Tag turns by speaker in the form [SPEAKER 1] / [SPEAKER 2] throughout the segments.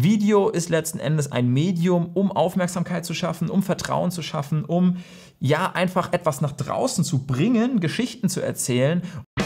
[SPEAKER 1] Video ist letzten Endes ein Medium, um Aufmerksamkeit zu schaffen, um Vertrauen zu schaffen, um ja einfach etwas nach draußen zu bringen, Geschichten zu erzählen.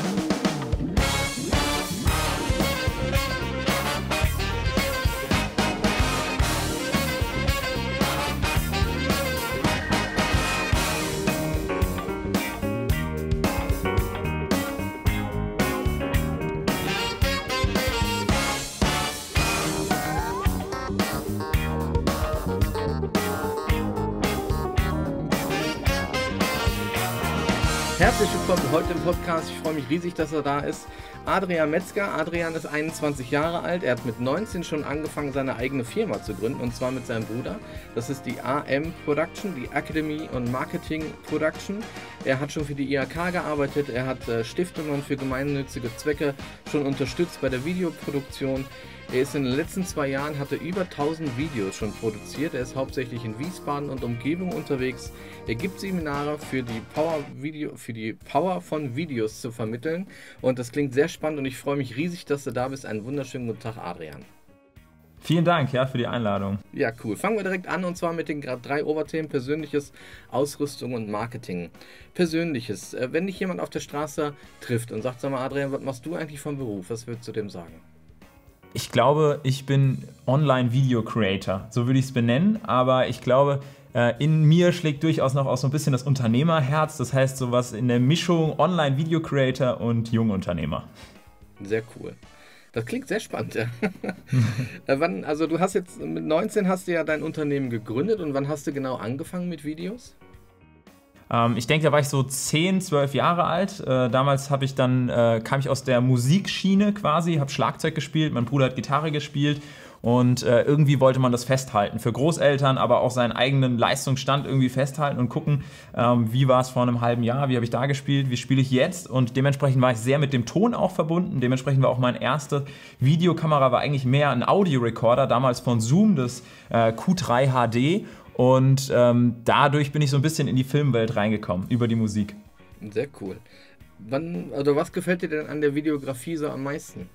[SPEAKER 2] Herzlich willkommen heute im Podcast. Ich freue mich riesig, dass er da ist. Adrian Metzger. Adrian ist 21 Jahre alt. Er hat mit 19 schon angefangen, seine eigene Firma zu gründen, und zwar mit seinem Bruder. Das ist die AM Production, die Academy und Marketing Production. Er hat schon für die IHK gearbeitet. Er hat Stiftungen für gemeinnützige Zwecke schon unterstützt bei der Videoproduktion. Er ist in den letzten 2 Jahren, hatte über 1000 Videos schon produziert. Er ist hauptsächlich in Wiesbaden und Umgebung unterwegs. Er gibt Seminare für die Power von Videos zu vermitteln. Und das klingt sehr spannend und ich freue mich riesig, dass du da bist. Einen wunderschönen guten Tag, Adrian.
[SPEAKER 1] Vielen Dank, ja, für die Einladung.
[SPEAKER 2] Ja, cool. Fangen wir direkt an, und zwar mit den 3 Oberthemen: Persönliches, Ausrüstung und Marketing. Persönliches. Wenn dich jemand auf der Straße trifft und sagt, sag mal, Adrian, was machst du eigentlich vom Beruf? Was würdest du dem sagen?
[SPEAKER 1] Ich glaube, ich bin Online-Video-Creator, so würde ich es benennen, aber ich glaube, in mir schlägt durchaus noch auch so ein bisschen das Unternehmerherz, das heißt sowas in der Mischung Online-Video-Creator und Jungunternehmer.
[SPEAKER 2] Sehr cool. Das klingt sehr spannend, ja. Also du hast jetzt mit 19 hast du ja dein Unternehmen gegründet, und wann hast du genau angefangen mit Videos?
[SPEAKER 1] Ich denke, da war ich so 10, 12 Jahre alt. Damals kam ich aus der Musikschiene quasi, habe Schlagzeug gespielt, mein Bruder hat Gitarre gespielt, und irgendwie wollte man das festhalten. Für Großeltern, aber auch seinen eigenen Leistungsstand irgendwie festhalten und gucken, wie war es vor einem halben Jahr, wie habe ich da gespielt, wie spiele ich jetzt, und dementsprechend war ich sehr mit dem Ton auch verbunden. Dementsprechend war auch meine erste Videokamera war eigentlich mehr ein Audiorecorder, damals von Zoom, das Q3 HD. Und dadurch bin ich so ein bisschen in die Filmwelt reingekommen, über die Musik.
[SPEAKER 2] Sehr cool. Was gefällt dir denn an der Videografie so am meisten?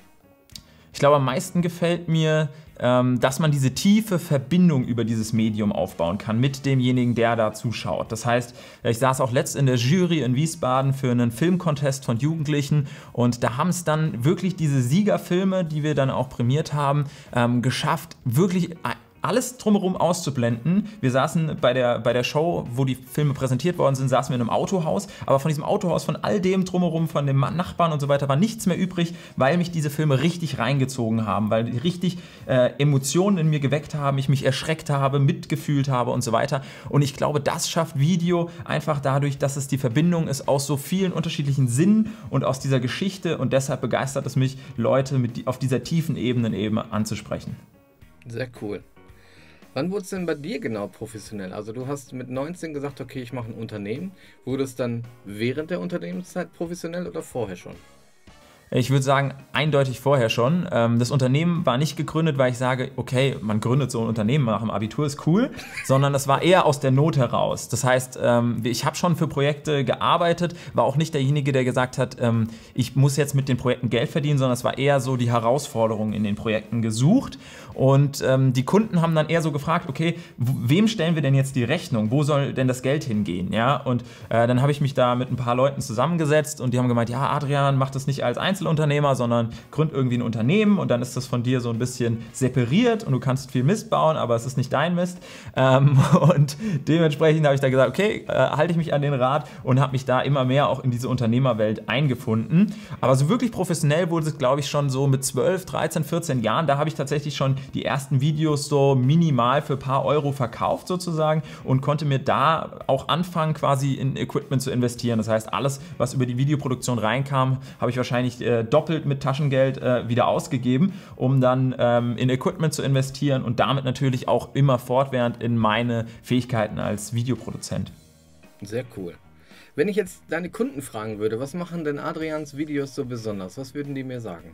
[SPEAKER 1] Ich glaube, am meisten gefällt mir, dass man diese tiefe Verbindung über dieses Medium aufbauen kann mit demjenigen, der da zuschaut. Das heißt, ich saß auch letzt in der Jury in Wiesbaden für einen Filmcontest von Jugendlichen, und da haben es dann wirklich diese Siegerfilme, die wir dann auch prämiert haben, geschafft, wirklich alles drumherum auszublenden. Wir saßen bei der Show, wo die Filme präsentiert worden sind, saßen wir in einem Autohaus, aber von diesem Autohaus, von all dem drumherum, von dem Nachbarn und so weiter, war nichts mehr übrig, weil mich diese Filme richtig reingezogen haben, weil die richtig Emotionen in mir geweckt haben, ich mich erschreckt habe, mitgefühlt habe und so weiter. Und ich glaube, das schafft Video einfach dadurch, dass es die Verbindung ist aus so vielen unterschiedlichen Sinnen und aus dieser Geschichte, und deshalb begeistert es mich, Leute auf dieser tiefen Ebene eben anzusprechen.
[SPEAKER 2] Sehr cool. Wann wurde es denn bei dir genau professionell? Also du hast mit 19 gesagt, okay, ich mache ein Unternehmen. Wurde es dann während der Unternehmenszeit professionell oder vorher schon?
[SPEAKER 1] Ich würde sagen, eindeutig vorher schon. Das Unternehmen war nicht gegründet, weil ich sage, okay, man gründet so ein Unternehmen nach dem Abitur, ist cool, sondern das war eher aus der Not heraus. Das heißt, ich habe schon für Projekte gearbeitet, war auch nicht derjenige, der gesagt hat, ich muss jetzt mit den Projekten Geld verdienen, sondern es war eher so die Herausforderung in den Projekten gesucht. Und die Kunden haben dann eher so gefragt, okay, wem stellen wir denn jetzt die Rechnung? Wo soll denn das Geld hingehen? Ja? Und dann habe ich mich da mit ein paar Leuten zusammengesetzt, und die haben gemeint, ja, Adrian, mach das nicht als Einzelunternehmer, sondern gründ irgendwie ein Unternehmen, und dann ist das von dir so ein bisschen separiert und du kannst viel Mist bauen, aber es ist nicht dein Mist. Und dementsprechend habe ich da gesagt, okay, halte ich mich an den Rat, und habe mich da immer mehr auch in diese Unternehmerwelt eingefunden. Aber so wirklich professionell wurde es, glaube ich, schon so mit 12, 13, 14 Jahren. Da habe ich tatsächlich schon die ersten Videos so minimal für ein paar Euro verkauft sozusagen und konnte mir da auch anfangen, quasi in Equipment zu investieren. Das heißt, alles, was über die Videoproduktion reinkam, habe ich wahrscheinlich doppelt mit Taschengeld wieder ausgegeben, um dann in Equipment zu investieren und damit natürlich auch immer fortwährend in meine Fähigkeiten als Videoproduzent.
[SPEAKER 2] Sehr cool. Wenn ich jetzt deine Kunden fragen würde, was machen denn Adrians Videos so besonders? Was würden die mir sagen?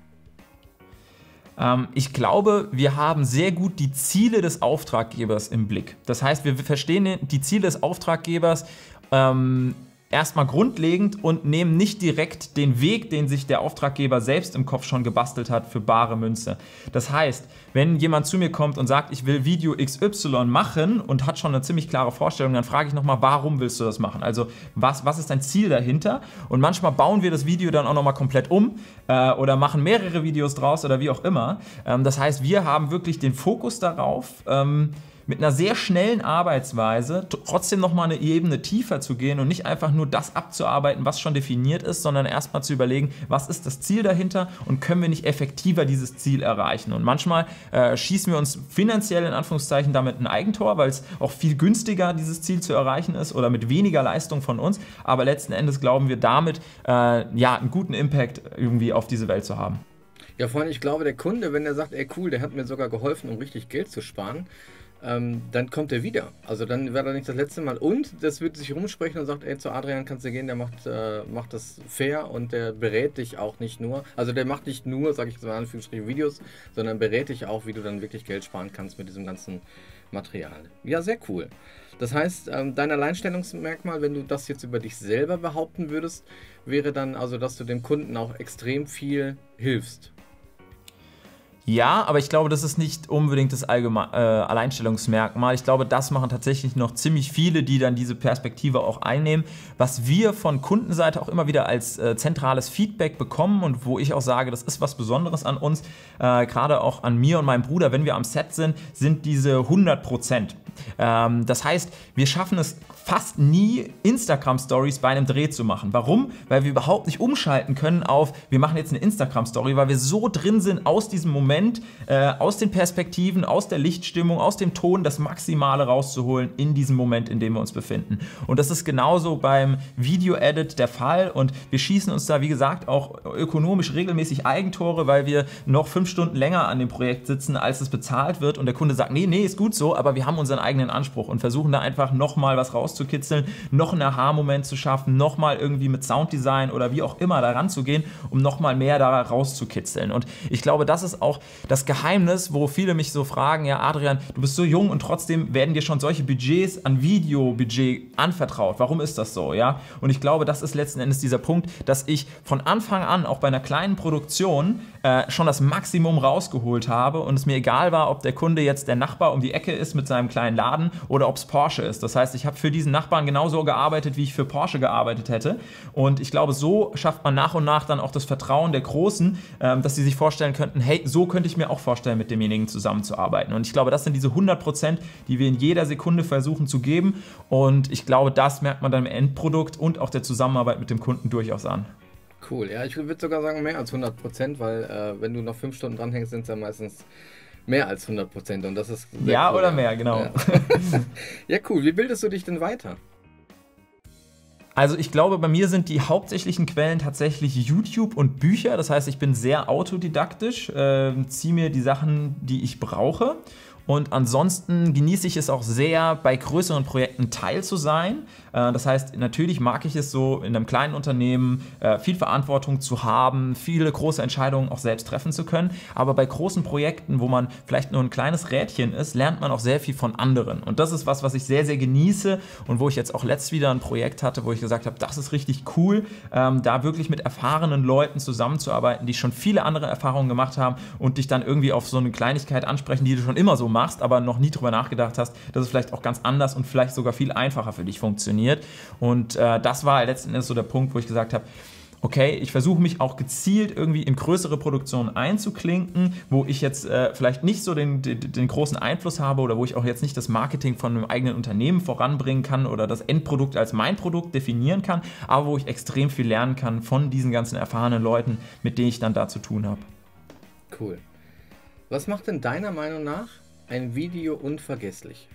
[SPEAKER 1] Ich glaube, wir haben sehr gut die Ziele des Auftraggebers im Blick. Das heißt, wir verstehen die Ziele des Auftraggebers erstmal grundlegend und nehmen nicht direkt den Weg, den sich der Auftraggeber selbst im Kopf schon gebastelt hat, für bare Münze. Das heißt, wenn jemand zu mir kommt und sagt, ich will Video XY machen und hat schon eine ziemlich klare Vorstellung, dann frage ich nochmal, warum willst du das machen? Also was ist dein Ziel dahinter? Und manchmal bauen wir das Video dann auch nochmal komplett um oder machen mehrere Videos draus oder wie auch immer. Das heißt, wir haben wirklich den Fokus darauf, mit einer sehr schnellen Arbeitsweise trotzdem nochmal eine Ebene tiefer zu gehen und nicht einfach nur das abzuarbeiten, was schon definiert ist, sondern erstmal zu überlegen, was ist das Ziel dahinter und können wir nicht effektiver dieses Ziel erreichen. Und manchmal schießen wir uns finanziell in Anführungszeichen damit ein Eigentor, weil es auch viel günstiger dieses Ziel zu erreichen ist oder mit weniger Leistung von uns, aber letzten Endes glauben wir damit einen guten Impact irgendwie auf diese Welt zu haben.
[SPEAKER 2] Ja, vor allem, ich glaube, der Kunde, wenn er sagt, ey cool, der hat mir sogar geholfen, um richtig Geld zu sparen, dann kommt er wieder. Also dann wäre er nicht das letzte Mal. Und das wird sich rumsprechen und sagt, ey, zu Adrian kannst du gehen, der macht das fair und der berät dich auch nicht nur. Also der macht nicht nur, sage ich so in Anführungsstrichen, Videos, sondern berät dich auch, wie du dann wirklich Geld sparen kannst mit diesem ganzen Material. Ja, sehr cool. Das heißt, dein Alleinstellungsmerkmal, wenn du das jetzt über dich selber behaupten würdest, wäre dann also, dass du dem Kunden auch extrem viel hilfst.
[SPEAKER 1] Ja, aber ich glaube, das ist nicht unbedingt das Alleinstellungsmerkmal. Ich glaube, das machen tatsächlich noch ziemlich viele, die dann diese Perspektive auch einnehmen. Was wir von Kundenseite auch immer wieder als zentrales Feedback bekommen und wo ich auch sage, das ist was Besonderes an uns, gerade auch an mir und meinem Bruder, wenn wir am Set sind diese 100%. Das heißt, wir schaffen es fast nie, Instagram-Stories bei einem Dreh zu machen. Warum? Weil wir überhaupt nicht umschalten können auf, wir machen jetzt eine Instagram-Story, weil wir so drin sind aus diesem Moment, aus den Perspektiven, aus der Lichtstimmung, aus dem Ton, das Maximale rauszuholen in diesem Moment, in dem wir uns befinden. Und das ist genauso beim Video-Edit der Fall und wir schießen uns da, wie gesagt, auch ökonomisch regelmäßig Eigentore, weil wir noch 5 Stunden länger an dem Projekt sitzen, als es bezahlt wird und der Kunde sagt, nee, ist gut so, aber wir haben unseren eigenen Anspruch und versuchen da einfach nochmal was rauszukitzeln, noch einen Aha-Moment zu schaffen, nochmal irgendwie mit Sounddesign oder wie auch immer da ranzugehen, um nochmal mehr da rauszukitzeln. Und ich glaube, das ist auch das Geheimnis, wo viele mich so fragen, ja Adrian, du bist so jung und trotzdem werden dir schon solche Budgets an Videobudget anvertraut. Warum ist das so? Ja? Und ich glaube, das ist letzten Endes dieser Punkt, dass ich von Anfang an, auch bei einer kleinen Produktion, schon das Maximum rausgeholt habe und es mir egal war, ob der Kunde jetzt der Nachbar um die Ecke ist mit seinem kleinen Laden oder ob es Porsche ist. Das heißt, ich habe für diesen Nachbarn genauso gearbeitet, wie ich für Porsche gearbeitet hätte. Und ich glaube, so schafft man nach und nach dann auch das Vertrauen der Großen, dass sie sich vorstellen könnten, hey, so könnte ich mir auch vorstellen, mit demjenigen zusammenzuarbeiten. Und ich glaube, das sind diese 100%, die wir in jeder Sekunde versuchen zu geben. Und ich glaube, das merkt man dann im Endprodukt und auch der Zusammenarbeit mit dem Kunden durchaus an.
[SPEAKER 2] Cool, ja, ich würde sogar sagen mehr als 100%, weil wenn du noch 5 Stunden dranhängst, sind es ja meistens mehr als 100% und das ist sehr
[SPEAKER 1] ja,
[SPEAKER 2] cool,
[SPEAKER 1] oder mehr, genau.
[SPEAKER 2] Ja. Ja, cool. Wie bildest du dich denn weiter?
[SPEAKER 1] Also ich glaube, bei mir sind die hauptsächlichen Quellen tatsächlich YouTube und Bücher. Das heißt, ich bin sehr autodidaktisch, ziehe mir die Sachen, die ich brauche. Und ansonsten genieße ich es auch sehr, bei größeren Projekten Teil zu sein. Das heißt, natürlich mag ich es so, in einem kleinen Unternehmen viel Verantwortung zu haben, viele große Entscheidungen auch selbst treffen zu können. Aber bei großen Projekten, wo man vielleicht nur ein kleines Rädchen ist, lernt man auch sehr viel von anderen. Und das ist was ich sehr, sehr genieße und wo ich jetzt auch letztens wieder ein Projekt hatte, wo ich gesagt habe, das ist richtig cool, da wirklich mit erfahrenen Leuten zusammenzuarbeiten, die schon viele andere Erfahrungen gemacht haben und dich dann irgendwie auf so eine Kleinigkeit ansprechen, die du schon immer so machst, aber noch nie drüber nachgedacht hast, dass es vielleicht auch ganz anders und vielleicht sogar viel einfacher für dich funktioniert. Und das war letzten Endes so der Punkt, wo ich gesagt habe, okay, ich versuche mich auch gezielt irgendwie in größere Produktionen einzuklinken, wo ich jetzt vielleicht nicht so den großen Einfluss habe oder wo ich auch jetzt nicht das Marketing von einem eigenen Unternehmen voranbringen kann oder das Endprodukt als mein Produkt definieren kann, aber wo ich extrem viel lernen kann von diesen ganzen erfahrenen Leuten, mit denen ich dann da zu tun habe.
[SPEAKER 2] Cool. Was macht denn deiner Meinung nach ein Video unvergesslich?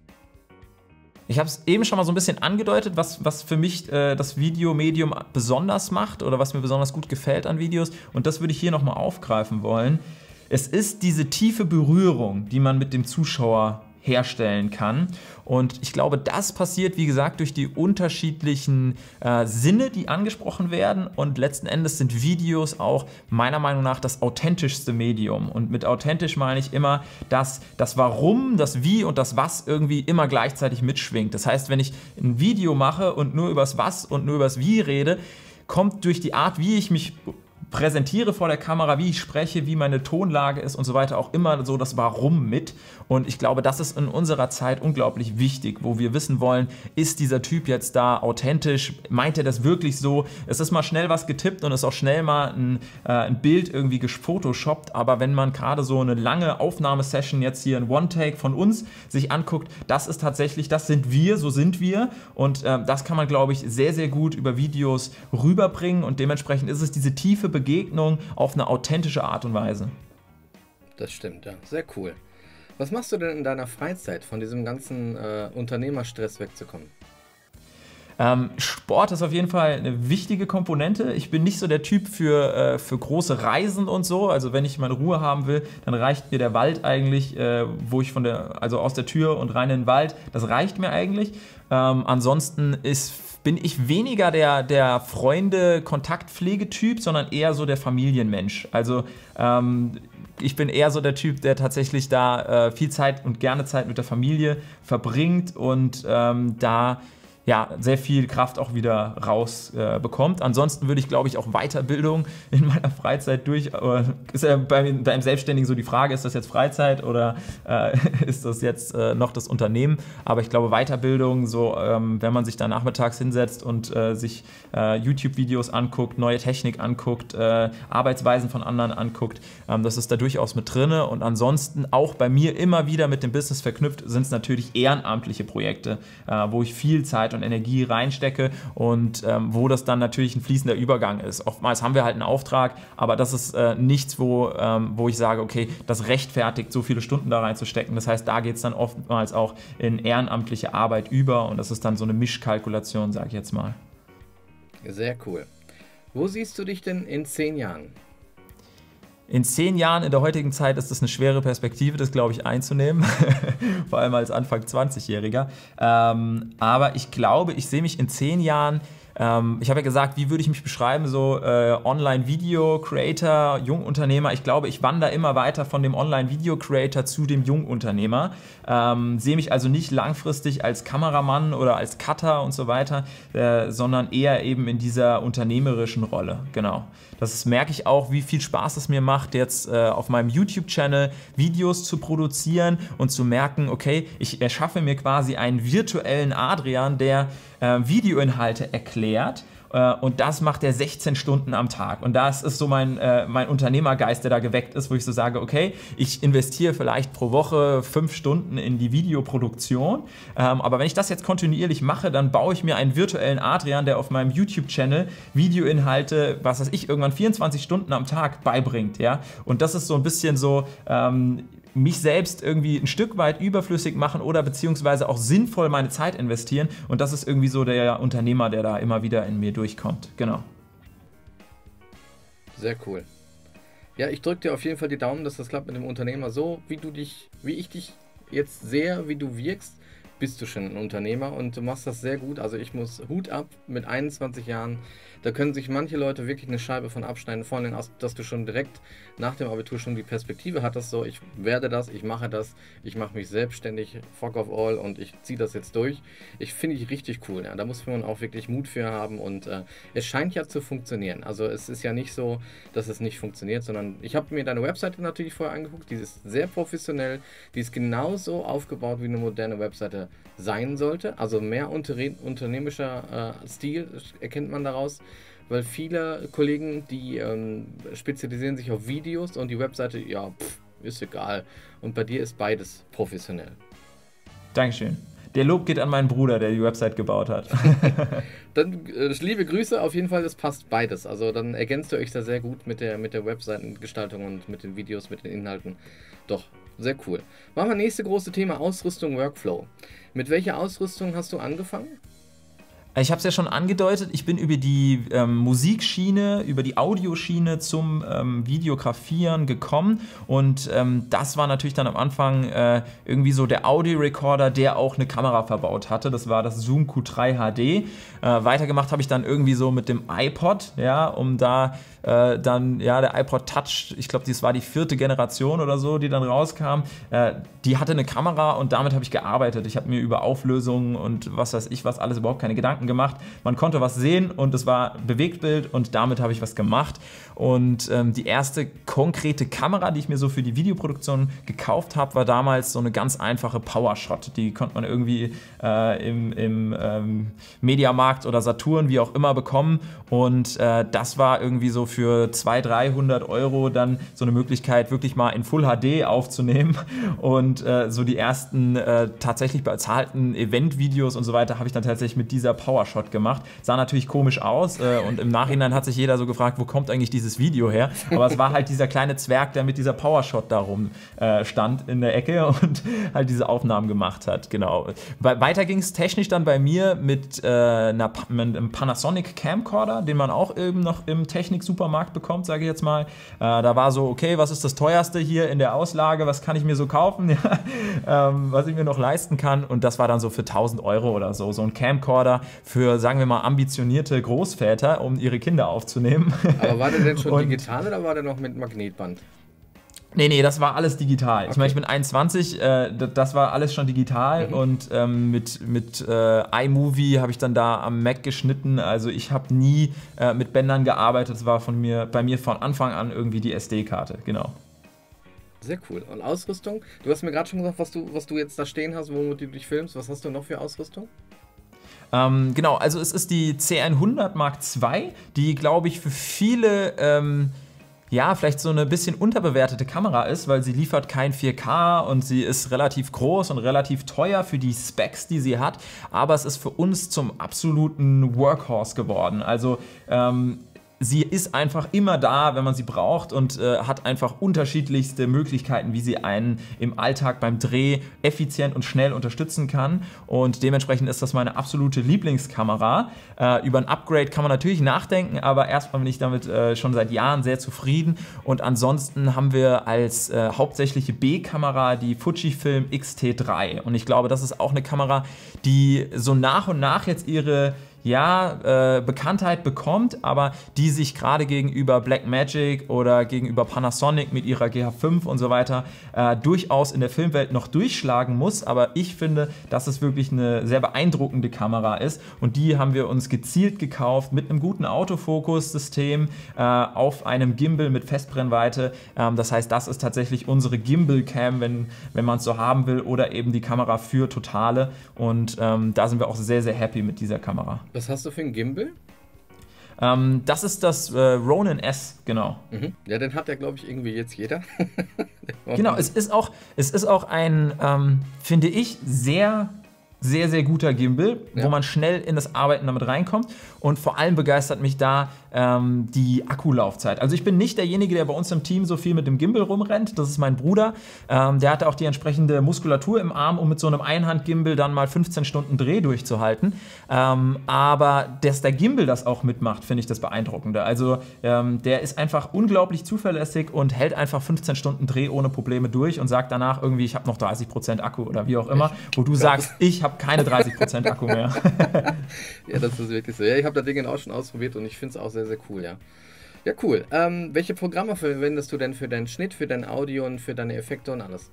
[SPEAKER 1] Ich habe es eben schon mal so ein bisschen angedeutet, was für mich das Videomedium besonders macht oder was mir besonders gut gefällt an Videos. Und das würde ich hier nochmal aufgreifen wollen. Es ist diese tiefe Berührung, die man mit dem Zuschauer herstellen kann. Und ich glaube, das passiert, wie gesagt, durch die unterschiedlichen Sinne, die angesprochen werden. Und letzten Endes sind Videos auch meiner Meinung nach das authentischste Medium. Und mit authentisch meine ich immer, dass das Warum, das Wie und das Was irgendwie immer gleichzeitig mitschwingt. Das heißt, wenn ich ein Video mache und nur übers Was und nur übers Wie rede, kommt durch die Art, wie ich mich präsentiere vor der Kamera, wie ich spreche, wie meine Tonlage ist und so weiter, auch immer so das Warum mit. Und ich glaube, das ist in unserer Zeit unglaublich wichtig, wo wir wissen wollen, ist dieser Typ jetzt da authentisch, meint er das wirklich so? Es ist mal schnell was getippt und es ist auch schnell mal ein Bild irgendwie gefotoshoppt, aber wenn man gerade so eine lange Aufnahmesession jetzt hier ein One-Take von uns sich anguckt, das ist tatsächlich, das sind wir, so sind wir und das kann man, glaube ich, sehr, sehr gut über Videos rüberbringen und dementsprechend ist es diese tiefe Begegnung auf eine authentische Art und Weise.
[SPEAKER 2] Das stimmt, ja. Sehr cool. Was machst du denn in deiner Freizeit, von diesem ganzen Unternehmerstress wegzukommen?
[SPEAKER 1] Sport ist auf jeden Fall eine wichtige Komponente. Ich bin nicht so der Typ für große Reisen und so. Also wenn ich meine Ruhe haben will, dann reicht mir der Wald eigentlich, wo ich also aus der Tür und rein in den Wald, das reicht mir eigentlich. Ansonsten bin ich weniger der Freunde-Kontaktpflegetyp, sondern eher so der Familienmensch. Also ich bin eher so der Typ, der tatsächlich da viel Zeit und gerne Zeit mit der Familie verbringt und da ja, sehr viel Kraft auch wieder rausbekommt. Ansonsten würde ich, glaube ich, auch Weiterbildung in meiner Freizeit ist ja beim Selbstständigen so die Frage, ist das jetzt Freizeit oder ist das jetzt noch das Unternehmen? Aber ich glaube, Weiterbildung, so wenn man sich da nachmittags hinsetzt und sich YouTube-Videos anguckt, neue Technik anguckt, Arbeitsweisen von anderen anguckt, das ist da durchaus mit drin. Und ansonsten auch bei mir immer wieder mit dem Business verknüpft sind es natürlich ehrenamtliche Projekte, wo ich viel Zeit und Energie reinstecke und wo das dann natürlich ein fließender Übergang ist. Oftmals haben wir halt einen Auftrag, aber das ist nichts, wo ich sage, okay, das rechtfertigt, so viele Stunden da reinzustecken. Das heißt, da geht es dann oftmals auch in ehrenamtliche Arbeit über und das ist dann so eine Mischkalkulation, sage ich jetzt mal.
[SPEAKER 2] Sehr cool. Wo siehst du dich denn in 10 Jahren?
[SPEAKER 1] In 10 Jahren in der heutigen Zeit ist es eine schwere Perspektive, das, glaube ich, einzunehmen, vor allem als Anfang 20-Jähriger. Aber ich glaube, ich sehe mich in 10 Jahren, ich habe ja gesagt, wie würde ich mich beschreiben, so Online-Video-Creator, Jungunternehmer. Ich glaube, ich wandere immer weiter von dem Online-Video-Creator zu dem Jungunternehmer. Sehe mich also nicht langfristig als Kameramann oder als Cutter und so weiter, sondern eher eben in dieser unternehmerischen Rolle, genau. Das merke ich auch, wie viel Spaß es mir macht, jetzt auf meinem YouTube-Channel Videos zu produzieren und zu merken, okay, ich erschaffe mir quasi einen virtuellen Adrian, der Videoinhalte erklärt. Und das macht er 16 Stunden am Tag. Und das ist so mein Unternehmergeist, der da geweckt ist, wo ich so sage, okay, ich investiere vielleicht pro Woche 5 Stunden in die Videoproduktion. Aber wenn ich das jetzt kontinuierlich mache, dann baue ich mir einen virtuellen Adrian, der auf meinem YouTube-Channel Videoinhalte, was weiß ich, irgendwann 24 Stunden am Tag beibringt. Ja? Und das ist so ein bisschen so mich selbst irgendwie ein Stück weit überflüssig machen oder beziehungsweise auch sinnvoll meine Zeit investieren. Und das ist irgendwie so der Unternehmer, der da immer wieder in mir durchkommt. Genau.
[SPEAKER 2] Sehr cool. Ja, ich drücke dir auf jeden Fall die Daumen, dass das klappt mit dem Unternehmer. So wie ich dich jetzt sehe, wie du wirkst, bist du schon ein Unternehmer und du machst das sehr gut. Also ich muss Hut ab mit 21 Jahren. Da können sich manche Leute wirklich eine Scheibe von abschneiden. Vor allem, dass du schon direkt nach dem Abitur schon die Perspektive hattest, so ich werde das, ich mache mich selbstständig, fuck off all und ich ziehe das jetzt durch. Ich finde ich richtig cool. Ja. Da muss man auch wirklich Mut für haben und es scheint ja zu funktionieren. Also es ist ja nicht so, dass es nicht funktioniert, sondern ich habe mir deine Webseite natürlich vorher angeguckt. Die ist sehr professionell, die ist genauso aufgebaut, wie eine moderne Webseite sein sollte. Also mehr unternehmerischer Stil erkennt man daraus. Weil viele Kollegen, die spezialisieren sich auf Videos und die Webseite, ja, ist egal. Und bei dir ist beides professionell.
[SPEAKER 1] Dankeschön. Der Lob geht an meinen Bruder, der die Website gebaut hat.
[SPEAKER 2] Dann liebe Grüße, auf jeden Fall, das passt beides. Also dann ergänzt ihr euch da sehr gut mit der Webseitengestaltung und mit den Videos, mit den Inhalten. Doch, sehr cool. Machen wir nächste große Thema, Ausrüstung, Workflow. Mit welcher Ausrüstung hast du angefangen?
[SPEAKER 1] Ich habe es ja schon angedeutet, ich bin über die Musikschiene, über die Audioschiene zum Videografieren gekommen und das war natürlich dann am Anfang irgendwie so der Audiorecorder, der auch eine Kamera verbaut hatte. Das war das Zoom Q3 HD. Weitergemacht habe ich dann irgendwie so mit dem iPod, ja, um da dann, ja, der iPod Touch, ich glaube, das war die 4. Generation oder so, die dann rauskam. Die hatte eine Kamera und damit habe ich gearbeitet. Ich habe mir über Auflösungen und was weiß ich was alles überhaupt keine Gedanken gemacht. Man konnte was sehen und es war Bewegtbild und damit habe ich was gemacht. Und die erste konkrete Kamera, die ich mir so für die Videoproduktion gekauft habe, war damals so eine ganz einfache PowerShot. Die konnte man irgendwie im Mediamarkt oder Saturn, wie auch immer, bekommen. Und das war irgendwie so für 200-300 € dann so eine Möglichkeit, wirklich mal in Full HD aufzunehmen. Und so die ersten tatsächlich bezahlten Eventvideos und so weiter habe ich dann tatsächlich mit dieser PowerShot gemacht. Sah natürlich komisch aus und im Nachhinein hat sich jeder so gefragt, wo kommt eigentlich dieses Video her? Aber es war halt dieser kleine Zwerg, der mit dieser PowerShot da rum stand in der Ecke und halt diese Aufnahmen gemacht hat. Genau. Weiter ging es technisch dann bei mir mit einem Panasonic Camcorder, den man auch eben noch im Technik-Supermarkt bekommt, sage ich jetzt mal. Da war so, okay, was ist das teuerste hier in der Auslage? Was kann ich mir so kaufen? Was ich mir noch leisten kann. Und das war dann so für 1.000 € oder so. So ein Camcorder für, sagen wir mal, ambitionierte Großväter, um ihre Kinder aufzunehmen.
[SPEAKER 2] Aber war der denn schon digital oder war der noch mit Magnetband?
[SPEAKER 1] Nee, das war alles digital. Okay. Ich meine, ich bin 21, das war alles schon digital und mit iMovie habe ich dann da am Mac geschnitten. Also ich habe nie mit Bändern gearbeitet. Das war bei mir von Anfang an irgendwie die SD-Karte, genau.
[SPEAKER 2] Sehr cool. Und Ausrüstung? Du hast mir gerade schon gesagt, was du jetzt da stehen hast, womit du dich filmst. Was hast du noch für Ausrüstung?
[SPEAKER 1] Genau, also es ist die C100 Mark II, die, glaube ich, für viele ja, vielleicht so eine bisschen unterbewertete Kamera ist, weil sie liefert kein 4K und sie ist relativ groß und relativ teuer für die Specs, die sie hat, aber es ist für uns zum absoluten Workhorse geworden. Also sie ist einfach immer da, wenn man sie braucht und hat einfach unterschiedlichste Möglichkeiten, wie sie einen im Alltag beim Dreh effizient und schnell unterstützen kann. Und dementsprechend ist das meine absolute Lieblingskamera. Über ein Upgrade kann man natürlich nachdenken, aber erstmal bin ich damit schon seit Jahren sehr zufrieden. Und ansonsten haben wir als hauptsächliche B-Kamera die Fujifilm X-T3. Und ich glaube, das ist auch eine Kamera, die so nach und nach jetzt ihre Bekanntheit bekommt, aber die sich gerade gegenüber Blackmagic oder gegenüber Panasonic mit ihrer GH5 und so weiter durchaus in der Filmwelt noch durchschlagen muss. Aber ich finde, dass es wirklich eine sehr beeindruckende Kamera ist und die haben wir uns gezielt gekauft mit einem guten Autofokus-System auf einem Gimbal mit Festbrennweite. Das heißt, das ist tatsächlich unsere Gimbal-Cam, wenn man es so haben will, oder eben die Kamera für Totale und da sind wir auch sehr, sehr happy mit dieser Kamera.
[SPEAKER 2] Was hast du für ein Gimbal?
[SPEAKER 1] Das ist das Ronin S, genau.
[SPEAKER 2] Ja, den hat ja, glaube ich, irgendwie jetzt jeder.
[SPEAKER 1] Genau, es ist auch ein, finde ich, sehr, sehr, sehr guter Gimbal, wo man schnell in das Arbeiten damit reinkommt. Und vor allem begeistert mich da die Akkulaufzeit. Also ich bin nicht derjenige, der bei uns im Team so viel mit dem Gimbal rumrennt. Das ist mein Bruder. Der hatte auch die entsprechende Muskulatur im Arm, um mit so einem Einhand-Gimbal dann mal 15 Stunden Dreh durchzuhalten. Aber dass der Gimbal das auch mitmacht, finde ich das Beeindruckende. Also der ist einfach unglaublich zuverlässig und hält einfach 15 Stunden Dreh ohne Probleme durch und sagt danach irgendwie, ich habe noch 30% Akku oder wie auch immer, wo du sagst, ich habe keine 30% Akku mehr.
[SPEAKER 2] Ja, das ist wirklich so. Ja, ich habe das Ding auch schon ausprobiert und ich finde es auch sehr, sehr cool, ja. Ja, cool. Welche Programme verwendest du denn für deinen Schnitt, für dein Audio und für deine Effekte und alles?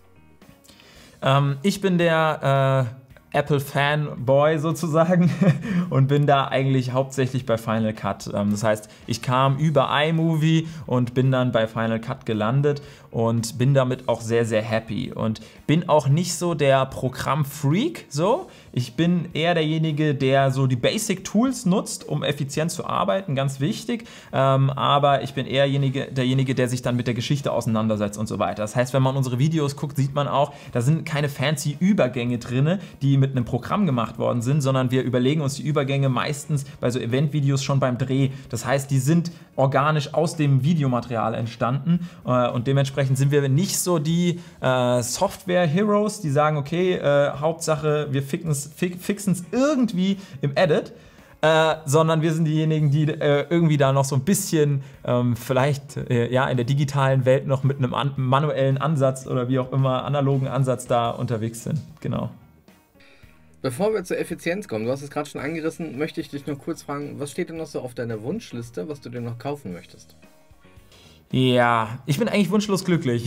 [SPEAKER 1] Ich bin der Apple-Fanboy sozusagen und bin da eigentlich hauptsächlich bei Final Cut. Das heißt, ich kam über iMovie und bin dann bei Final Cut gelandet und bin damit auch sehr, sehr happy und bin auch nicht so der Programmfreak, so. Ich bin eher derjenige, der so die Basic-Tools nutzt, um effizient zu arbeiten, ganz wichtig, aber ich bin eher derjenige, der sich dann mit der Geschichte auseinandersetzt und so weiter. Das heißt, wenn man unsere Videos guckt, sieht man auch, da sind keine fancy Übergänge drin, die mit einem Programm gemacht worden sind, sondern wir überlegen uns die Übergänge meistens bei so Eventvideos schon beim Dreh. Das heißt, die sind organisch aus dem Videomaterial entstanden und dementsprechend sind wir nicht so die Software-Heroes, die sagen, okay, Hauptsache wir fixen es irgendwie im Edit. sondern wir sind diejenigen, die irgendwie da noch so ein bisschen vielleicht ja, in der digitalen Welt noch mit einem manuellen Ansatz oder wie auch immer analogen Ansatz da unterwegs sind. Genau.
[SPEAKER 2] Bevor wir zur Effizienz kommen, du hast es gerade schon angerissen, möchte ich dich noch kurz fragen, was steht denn noch so auf deiner Wunschliste, was du dir noch kaufen möchtest?
[SPEAKER 1] Ja, ich bin eigentlich wunschlos glücklich.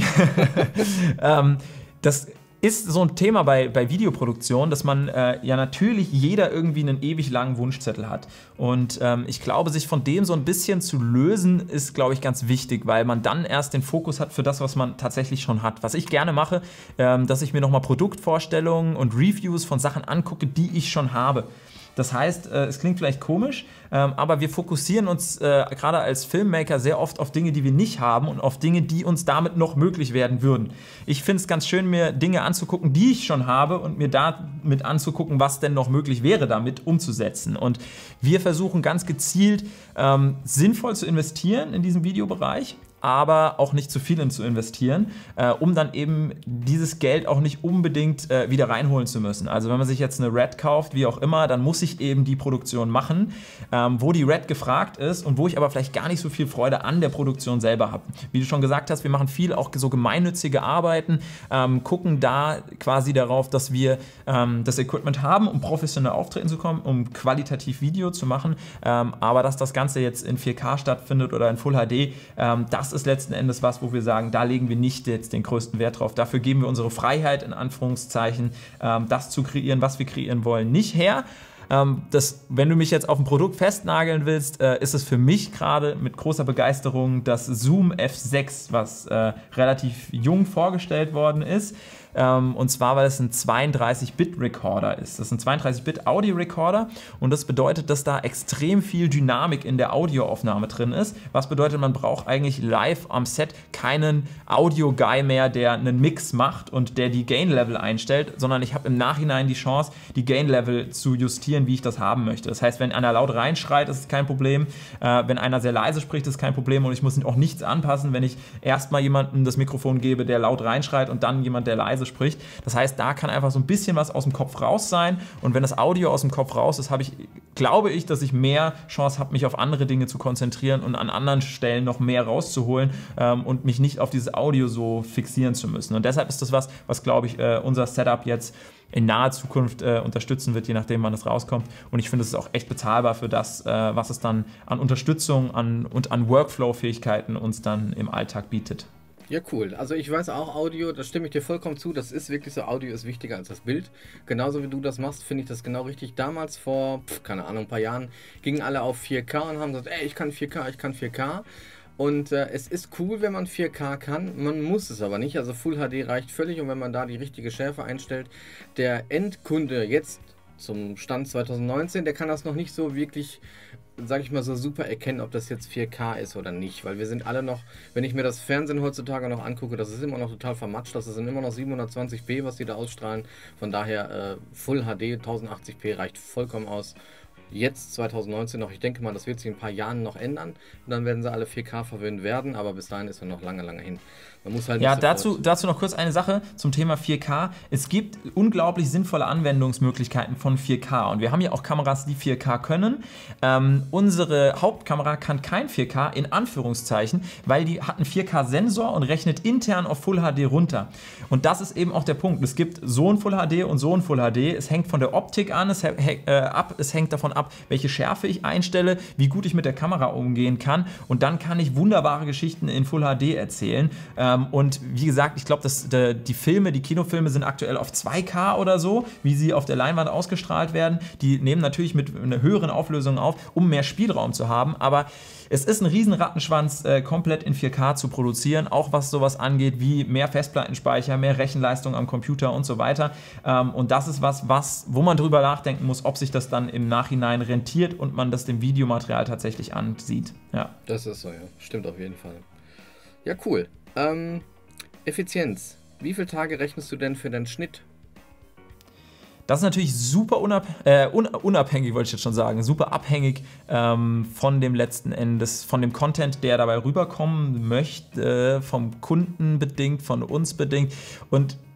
[SPEAKER 1] Das ist so ein Thema bei Videoproduktion, dass man ja natürlich jeder irgendwie einen ewig langen Wunschzettel hat. Und ich glaube, sich von dem so ein bisschen zu lösen, ist, glaube ich, ganz wichtig, weil man dann erst den Fokus hat für das, was man tatsächlich schon hat. Was ich gerne mache, dass ich mir nochmal Produktvorstellungen und Reviews von Sachen angucke, die ich schon habe. Das heißt, es klingt vielleicht komisch, aber wir fokussieren uns gerade als Filmmaker sehr oft auf Dinge, die wir nicht haben und auf Dinge, die uns damit noch möglich werden würden. Ich finde es ganz schön, mir Dinge anzugucken, die ich schon habe und mir damit anzugucken, was denn noch möglich wäre, damit umzusetzen. Und wir versuchen ganz gezielt sinnvoll zu investieren in diesem Videobereich, aber auch nicht zu viel zu investieren, um dann eben dieses Geld auch nicht unbedingt wieder reinholen zu müssen. Also wenn man sich jetzt eine Red kauft, wie auch immer, dann muss ich eben die Produktion machen, wo die Red gefragt ist und wo ich aber vielleicht gar nicht so viel Freude an der Produktion selber habe. Wie du schon gesagt hast, wir machen viel auch so gemeinnützige Arbeiten, gucken da quasi darauf, dass wir das Equipment haben, um professionell auftreten zu kommen, um qualitativ Video zu machen, aber dass das Ganze jetzt in 4K stattfindet oder in Full HD, das ist letzten Endes was, wo wir sagen, da legen wir nicht jetzt den größten Wert drauf. Dafür geben wir unsere Freiheit, in Anführungszeichen, das zu kreieren, was wir kreieren wollen, nicht her. Wenn du mich jetzt auf ein Produkt festnageln willst, ist es für mich gerade mit großer Begeisterung das Zoom F6, was relativ jung vorgestellt worden ist. Und zwar, weil es ein 32-Bit-Recorder ist. Das ist ein 32-Bit-Audio-Recorder und das bedeutet, dass da extrem viel Dynamik in der Audioaufnahme drin ist. Was bedeutet, man braucht eigentlich live am Set keinen Audio-Guy mehr, der einen Mix macht und der die Gain-Level einstellt, sondern ich habe im Nachhinein die Chance, die Gain-Level zu justieren, wie ich das haben möchte. Das heißt, wenn einer laut reinschreit, ist es kein Problem. Wenn einer sehr leise spricht, ist es kein Problem und ich muss auch nichts anpassen, wenn ich erstmal jemandem das Mikrofon gebe, der laut reinschreit und dann jemand, der leise spricht. Das heißt, da kann einfach so ein bisschen was aus dem Kopf raus sein und wenn das Audio aus dem Kopf raus ist, glaube ich, dass ich mehr Chance habe, mich auf andere Dinge zu konzentrieren und an anderen Stellen noch mehr rauszuholen und mich nicht auf dieses Audio so fixieren zu müssen. Und deshalb ist das was glaube ich, unser Setup jetzt in naher Zukunft unterstützen wird, je nachdem, wann es rauskommt. Und ich finde, es ist auch echt bezahlbar für das, was es dann an Unterstützung und an Workflow-Fähigkeiten uns dann im Alltag bietet.
[SPEAKER 2] Ja, cool. Also ich weiß auch, Audio, da stimme ich dir vollkommen zu, das ist wirklich so, Audio ist wichtiger als das Bild. Genauso wie du das machst, finde ich das genau richtig. Damals vor, keine Ahnung, ein paar Jahren, gingen alle auf 4K und haben gesagt, ey, ich kann 4K, ich kann 4K. Und es ist cool, wenn man 4K kann, man muss es aber nicht. Also Full HD reicht völlig und wenn man da die richtige Schärfe einstellt, der Endkunde jetzt zum Stand 2019, der kann das noch nicht so wirklich, sage ich mal, so super erkennen, ob das jetzt 4K ist oder nicht, weil wir sind alle noch, wenn ich mir das Fernsehen heutzutage noch angucke, das ist immer noch total vermatscht, das sind immer noch 720p, was die da ausstrahlen, von daher Full HD 1080p reicht vollkommen aus. Jetzt 2019 noch, ich denke mal, das wird sich in ein paar Jahren noch ändern und dann werden sie alle 4K verwöhnt werden, aber bis dahin ist er noch lange, lange hin. Man muss halt
[SPEAKER 1] ja, dazu noch kurz eine Sache zum Thema 4K. Es gibt unglaublich sinnvolle Anwendungsmöglichkeiten von 4K und wir haben ja auch Kameras, die 4K können. Unsere Hauptkamera kann kein 4K, in Anführungszeichen, weil die hat einen 4K-Sensor und rechnet intern auf Full HD runter. Und das ist eben auch der Punkt. Es gibt so ein Full HD und so ein Full HD. Es hängt von der Optik an, es hängt davon ab, welche Schärfe ich einstelle, wie gut ich mit der Kamera umgehen kann und dann kann ich wunderbare Geschichten in Full HD erzählen. Und wie gesagt, ich glaube, dass die Kinofilme sind aktuell auf 2K oder so, wie sie auf der Leinwand ausgestrahlt werden. Die nehmen natürlich mit einer höheren Auflösung auf, um mehr Spielraum zu haben, aber es ist ein riesen Rattenschwanz, komplett in 4K zu produzieren, auch was sowas angeht wie mehr Festplattenspeicher, mehr Rechenleistung am Computer und so weiter. Und das ist wo man drüber nachdenken muss, ob sich das dann im Nachhinein rentiert und man das dem Videomaterial tatsächlich ansieht. Ja.
[SPEAKER 2] Das ist so, ja. Stimmt auf jeden Fall. Ja, cool. Effizienz. Wie viele Tage rechnest du denn für deinen Schnitt?
[SPEAKER 1] Das ist natürlich super unabhängig, wollte ich jetzt schon sagen, super abhängig von dem letzten Endes, von dem Content, der dabei rüberkommen möchte, vom Kunden bedingt, von uns bedingt. Und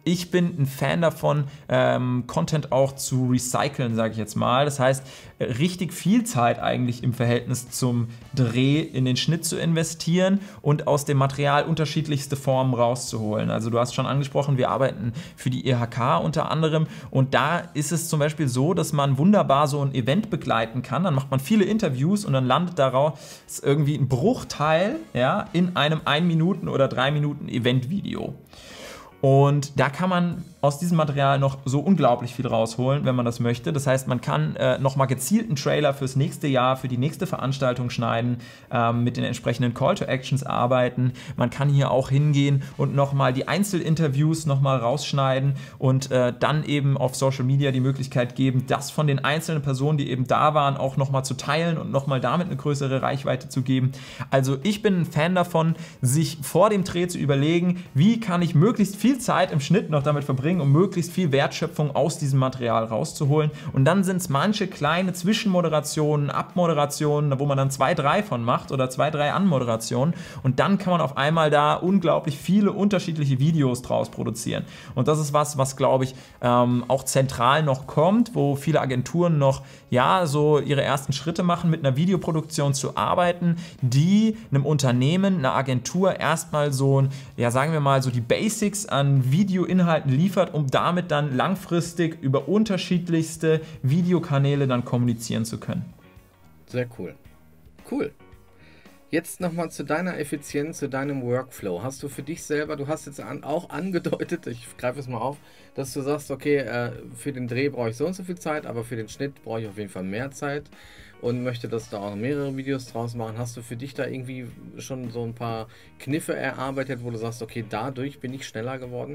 [SPEAKER 1] ich bin ein Fan davon, Content auch zu recyceln, sage ich jetzt mal. Das heißt, richtig viel Zeit eigentlich im Verhältnis zum Dreh in den Schnitt zu investieren und aus dem Material unterschiedlichste Formen rauszuholen. Also du hast schon angesprochen, wir arbeiten für die IHK unter anderem und da ist es zum Beispiel so, dass man wunderbar so ein Event begleiten kann. Dann macht man viele Interviews und dann landet daraus irgendwie ein Bruchteil, ja, in einem 1 Minuten oder 3 Minuten Eventvideo. Und da kann man aus diesem Material noch so unglaublich viel rausholen, wenn man das möchte. Das heißt, man kann nochmal gezielt einen Trailer fürs nächste Jahr, für die nächste Veranstaltung schneiden, mit den entsprechenden Call to Actions arbeiten. Man kann hier auch hingehen und nochmal die Einzelinterviews nochmal rausschneiden und dann eben auf Social Media die Möglichkeit geben, das von den einzelnen Personen, die eben da waren, auch nochmal zu teilen und nochmal damit eine größere Reichweite zu geben. Also ich bin ein Fan davon, sich vor dem Dreh zu überlegen, wie kann ich möglichst viel Zeit im Schnitt noch damit verbringen, um möglichst viel Wertschöpfung aus diesem Material rauszuholen. Und dann sind es manche kleine Zwischenmoderationen, Abmoderationen, wo man dann 2, 3 von macht oder 2, 3 Anmoderationen. Und dann kann man auf einmal da unglaublich viele unterschiedliche Videos draus produzieren. Und das ist was glaube ich, auch zentral noch kommt, wo viele Agenturen noch, ja, so ihre ersten Schritte machen, mit einer Videoproduktion zu arbeiten, die einem Unternehmen, einer Agentur erstmal so, ja, sagen wir mal, so die Basics an Videoinhalten liefert, um damit dann langfristig über unterschiedlichste Videokanäle dann kommunizieren zu können.
[SPEAKER 2] Sehr cool. Cool. Jetzt nochmal zu deiner Effizienz, zu deinem Workflow. Hast du für dich selber, du hast jetzt auch angedeutet, ich greife es mal auf, dass du sagst, okay, für den Dreh brauche ich so und so viel Zeit, aber für den Schnitt brauche ich auf jeden Fall mehr Zeit und möchte, dass da auch mehrere Videos draus machen. Hast du für dich da irgendwie schon so ein paar Kniffe erarbeitet, wo du sagst, okay, dadurch bin ich schneller geworden?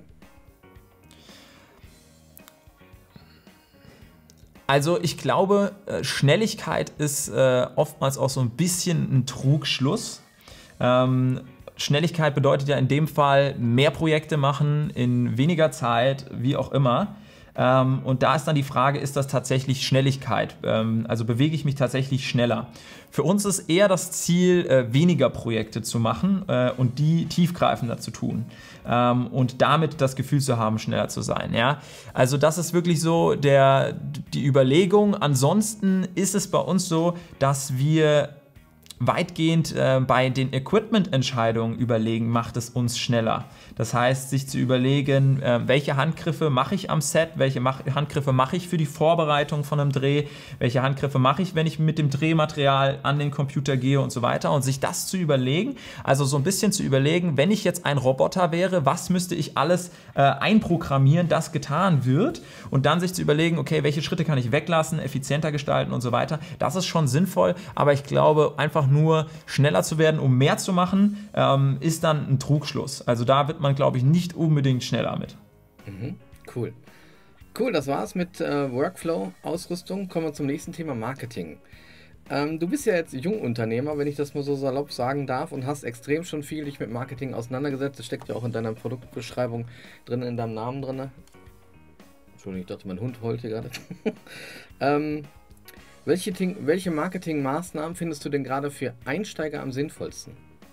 [SPEAKER 1] Also ich glaube, Schnelligkeit ist oftmals auch so ein bisschen ein Trugschluss. Schnelligkeit bedeutet ja in dem Fall mehr Projekte machen in weniger Zeit, wie auch immer. Und da ist dann die Frage, ist das tatsächlich Schnelligkeit? Also bewege ich mich tatsächlich schneller? Für uns ist eher das Ziel, weniger Projekte zu machen und die tiefgreifender zu tun. Und damit das Gefühl zu haben, schneller zu sein. Ja? Also das ist wirklich so die Überlegung. Ansonsten ist es bei uns so, dass wir weitgehend bei den Equipment-Entscheidungen überlegen, macht es uns schneller. Das heißt, sich zu überlegen, welche Handgriffe mache ich am Set, welche Handgriffe mache ich für die Vorbereitung von einem Dreh, welche Handgriffe mache ich, wenn ich mit dem Drehmaterial an den Computer gehe und so weiter. Und sich das zu überlegen, also so ein bisschen zu überlegen, wenn ich jetzt ein Roboter wäre, was müsste ich alles einprogrammieren, das getan wird. Und dann sich zu überlegen, okay, welche Schritte kann ich weglassen, effizienter gestalten und so weiter. Das ist schon sinnvoll, aber ich glaube, einfach nur schneller zu werden, um mehr zu machen, ist dann ein Trugschluss. Also da wird man, glaube ich, nicht unbedingt schneller mit.
[SPEAKER 2] Cool. Cool, das war's mit Workflow, Ausrüstung. Kommen wir zum nächsten Thema, Marketing. Du bist ja jetzt Jungunternehmer, wenn ich das mal so salopp sagen darf, und hast extrem schon viel dich mit Marketing auseinandergesetzt. Das steckt ja auch in deiner Produktbeschreibung drin, in deinem Namen drin. Entschuldigung, ich dachte, mein Hund heult hier gerade. Welche Marketingmaßnahmen findest du denn gerade für Einsteiger am sinnvollsten?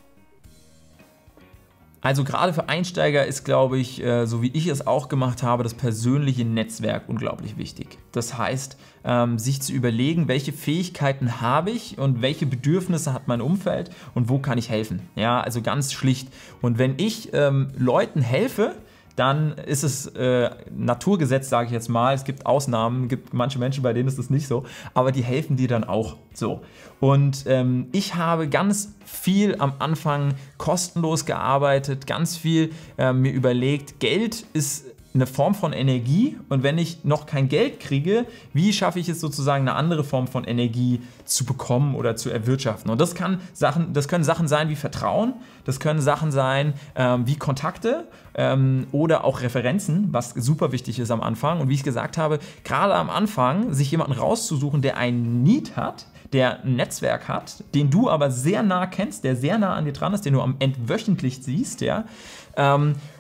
[SPEAKER 1] Also gerade für Einsteiger ist, glaube ich, so wie ich es auch gemacht habe, das persönliche Netzwerk unglaublich wichtig. Das heißt, sich zu überlegen, welche Fähigkeiten habe ich und welche Bedürfnisse hat mein Umfeld und wo kann ich helfen. Ja, also ganz schlicht. Und wenn ich Leuten helfe, dann ist es Naturgesetz, sage ich jetzt mal. Es gibt Ausnahmen, es gibt manche Menschen, bei denen ist das nicht so, aber die helfen dir dann auch so. Und ich habe ganz viel am Anfang kostenlos gearbeitet, ganz viel mir überlegt, Geld ist eine Form von Energie, und wenn ich noch kein Geld kriege, wie schaffe ich es sozusagen, eine andere Form von Energie zu bekommen oder zu erwirtschaften? Und das können Sachen sein wie Vertrauen, das können Sachen sein wie Kontakte oder auch Referenzen, was super wichtig ist am Anfang. Und wie ich gesagt habe, gerade am Anfang sich jemanden rauszusuchen, der einen Need hat, der ein Netzwerk hat, den du aber sehr nah kennst, der sehr nah an dir dran ist, den du am Ende wöchentlich siehst, ja,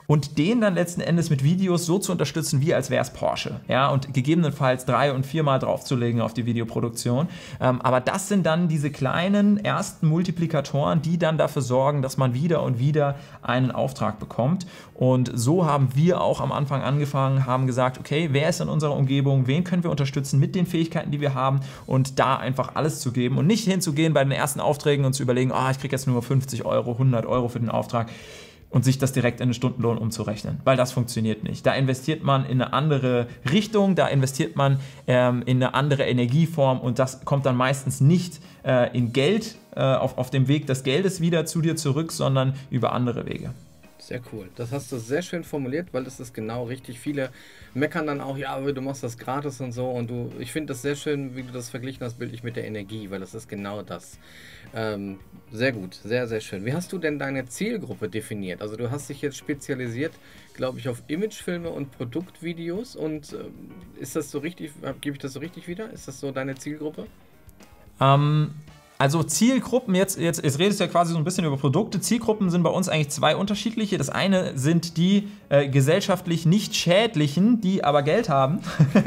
[SPEAKER 1] und den dann letzten Endes mit Videos so zu unterstützen, wie als wäre es Porsche. Ja, und gegebenenfalls 3- und 4-mal draufzulegen auf die Videoproduktion. Aber das sind dann diese kleinen ersten Multiplikatoren, die dann dafür sorgen, dass man wieder und wieder einen Auftrag bekommt. Und so haben wir auch am Anfang angefangen, haben gesagt, okay, wer ist in unserer Umgebung, wen können wir unterstützen mit den Fähigkeiten, die wir haben und da einfach alles zu geben und nicht hinzugehen bei den ersten Aufträgen und zu überlegen, ich kriege jetzt nur 50 Euro, 100 Euro für den Auftrag und sich das direkt in den Stundenlohn umzurechnen, weil das funktioniert nicht. Da investiert man in eine andere Richtung, da investiert man in eine andere Energieform und das kommt dann meistens nicht in Geld, auf dem Weg des Geldes wieder zu dir zurück, sondern über andere Wege.
[SPEAKER 2] Sehr cool. Das hast du sehr schön formuliert, weil das ist genau richtig. Viele meckern dann auch, ja, aber du machst das gratis und so. Und ich finde das sehr schön, wie du das verglichen hast, bildlich mit der Energie, weil das ist genau das. Sehr gut, sehr, sehr schön. Wie hast du denn deine Zielgruppe definiert? Also du hast dich jetzt spezialisiert, glaube ich, auf Imagefilme und Produktvideos. Und ist das so richtig, gebe ich das so richtig wieder? Ist das so deine Zielgruppe?
[SPEAKER 1] Also Zielgruppen, jetzt redest du ja quasi so ein bisschen über Produkte. Zielgruppen sind bei uns eigentlich zwei unterschiedliche. Das eine sind die gesellschaftlich nicht schädlichen, die aber Geld haben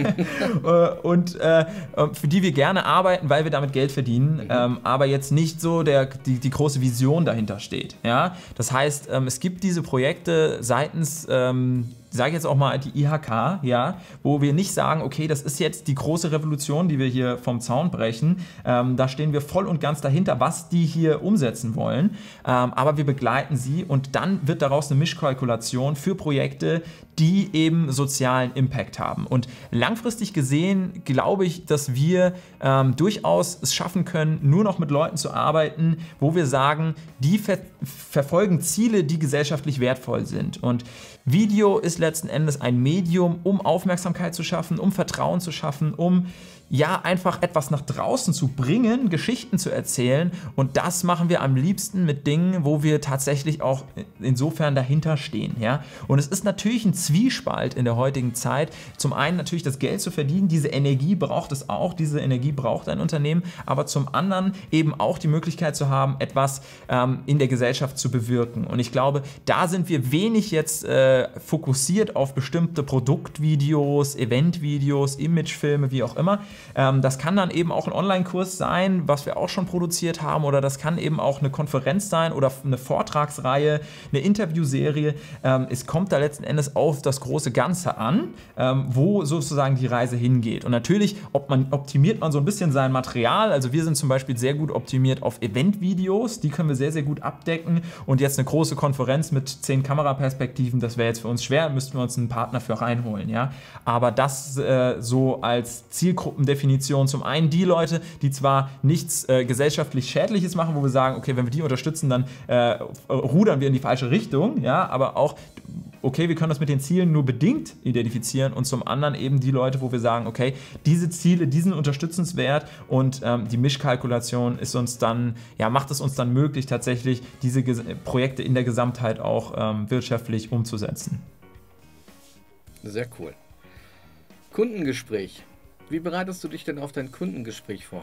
[SPEAKER 1] und für die wir gerne arbeiten, weil wir damit Geld verdienen, aber jetzt nicht so die große Vision dahinter steht. Ja? Das heißt, es gibt diese Projekte seitens sage jetzt auch mal die IHK, ja, wo wir nicht sagen, okay, das ist jetzt die große Revolution, die wir hier vom Zaun brechen. Da stehen wir voll und ganz dahinter, was die hier umsetzen wollen. Aber wir begleiten sie und dann wird daraus eine Mischkalkulation für Projekte, die eben sozialen Impact haben. Und langfristig gesehen glaube ich, dass wir durchaus es schaffen können, nur noch mit Leuten zu arbeiten, wo wir sagen, die verfolgen Ziele, die gesellschaftlich wertvoll sind. Und Video ist letzten Endes ein Medium, um Aufmerksamkeit zu schaffen, um Vertrauen zu schaffen, um ja einfach etwas nach draußen zu bringen, Geschichten zu erzählen und das machen wir am liebsten mit Dingen, wo wir tatsächlich auch insofern dahinter stehen. Ja? Und es ist natürlich ein Zwiespalt in der heutigen Zeit. Zum einen natürlich das Geld zu verdienen, diese Energie braucht es auch, diese Energie braucht ein Unternehmen, aber zum anderen eben auch die Möglichkeit zu haben, etwas in der Gesellschaft zu bewirken. Und ich glaube, da sind wir wenig jetzt fokussiert auf bestimmte Produktvideos, Eventvideos, Imagefilme, wie auch immer. Das kann dann eben auch ein Online-Kurs sein, was wir auch schon produziert haben, oder das kann eben auch eine Konferenz sein oder eine Vortragsreihe, eine Interviewserie. Es kommt da letzten Endes auf das große Ganze an, wo sozusagen die Reise hingeht. Und natürlich optimiert man so ein bisschen sein Material. Also wir sind zum Beispiel sehr gut optimiert auf Eventvideos, die können wir sehr, sehr gut abdecken. Und jetzt eine große Konferenz mit 10 Kameraperspektiven, das wäre jetzt für uns schwer, müssten wir uns einen Partner für reinholen. Ja? Aber das so als Zielgruppendefinition, zum einen die Leute, die zwar nichts gesellschaftlich Schädliches machen, wo wir sagen, okay, wenn wir die unterstützen, dann rudern wir in die falsche Richtung, ja, aber auch, okay, wir können das mit den Zielen nur bedingt identifizieren und zum anderen eben die Leute, wo wir sagen, okay, diese Ziele, die sind unterstützenswert und die Mischkalkulation ist uns dann, ja, macht es uns dann möglich, tatsächlich diese Projekte in der Gesamtheit auch wirtschaftlich umzusetzen.
[SPEAKER 2] Sehr cool. Kundengespräch. Wie bereitest du dich denn auf dein Kundengespräch vor?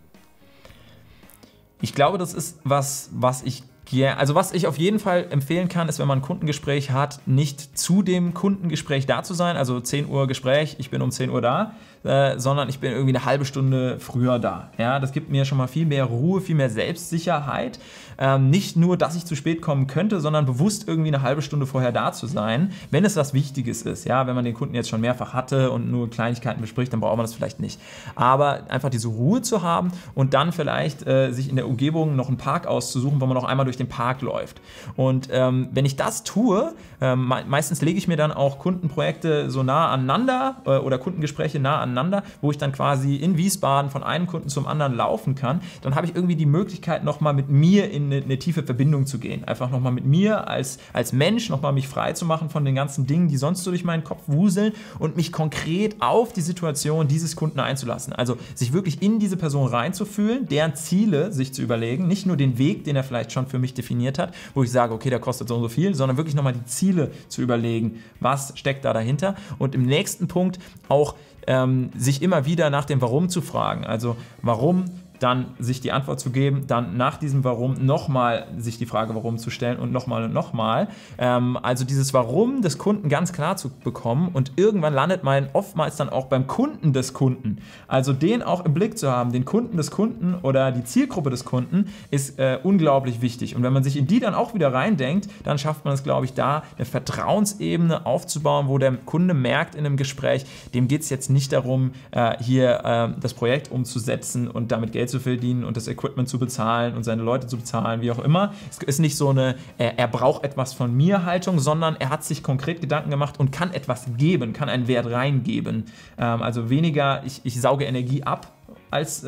[SPEAKER 1] Ich glaube, das ist was ich auf jeden Fall empfehlen kann, ist, wenn man ein Kundengespräch hat, nicht zu dem Kundengespräch da zu sein, also 10 Uhr Gespräch, ich bin um 10 Uhr da, sondern ich bin irgendwie eine halbe Stunde früher da. Ja, das gibt mir schon mal viel mehr Ruhe, viel mehr Selbstsicherheit. Nicht nur, dass ich zu spät kommen könnte, sondern bewusst irgendwie eine halbe Stunde vorher da zu sein, wenn es was Wichtiges ist. Ja, wenn man den Kunden jetzt schon mehrfach hatte und nur Kleinigkeiten bespricht, dann braucht man das vielleicht nicht. Aber einfach diese Ruhe zu haben und dann vielleicht sich in der Umgebung noch einen Park auszusuchen, wo man noch einmal durch den Park läuft. Und wenn ich das tue, meistens lege ich mir dann auch Kundenprojekte so nah aneinander oder Kundengespräche nah aneinander, wo ich dann quasi in Wiesbaden von einem Kunden zum anderen laufen kann. Dann habe ich irgendwie die Möglichkeit, nochmal mit mir in eine tiefe Verbindung zu gehen. Einfach nochmal mit mir als Mensch, nochmal mich frei zu machen von den ganzen Dingen, die sonst so durch meinen Kopf wuseln und mich konkret auf die Situation dieses Kunden einzulassen. Also sich wirklich in diese Person reinzufühlen, deren Ziele sich zu überlegen, nicht nur den Weg, den er vielleicht schon für mich definiert hat, wo ich sage, okay, der kostet so und so viel, sondern wirklich nochmal die Ziele zu überlegen, was steckt da dahinter und im nächsten Punkt auch sich immer wieder nach dem Warum zu fragen. Also warum dann sich die Antwort zu geben, dann nach diesem Warum nochmal sich die Frage Warum zu stellen und nochmal und nochmal. Also dieses Warum des Kunden ganz klar zu bekommen und irgendwann landet man oftmals dann auch beim Kunden des Kunden. Also den auch im Blick zu haben, den Kunden des Kunden oder die Zielgruppe des Kunden ist unglaublich wichtig. Und wenn man sich in die dann auch wieder reindenkt, dann schafft man es, glaube ich, da eine Vertrauensebene aufzubauen, wo der Kunde merkt in einem Gespräch, dem geht es jetzt nicht darum, hier das Projekt umzusetzen und damit Geld zu verdienen und das Equipment zu bezahlen und seine Leute zu bezahlen, wie auch immer. Es ist nicht so eine, er braucht etwas von mir Haltung, sondern er hat sich konkret Gedanken gemacht und kann etwas geben, kann einen Wert reingeben. Also weniger, ich sauge Energie ab, als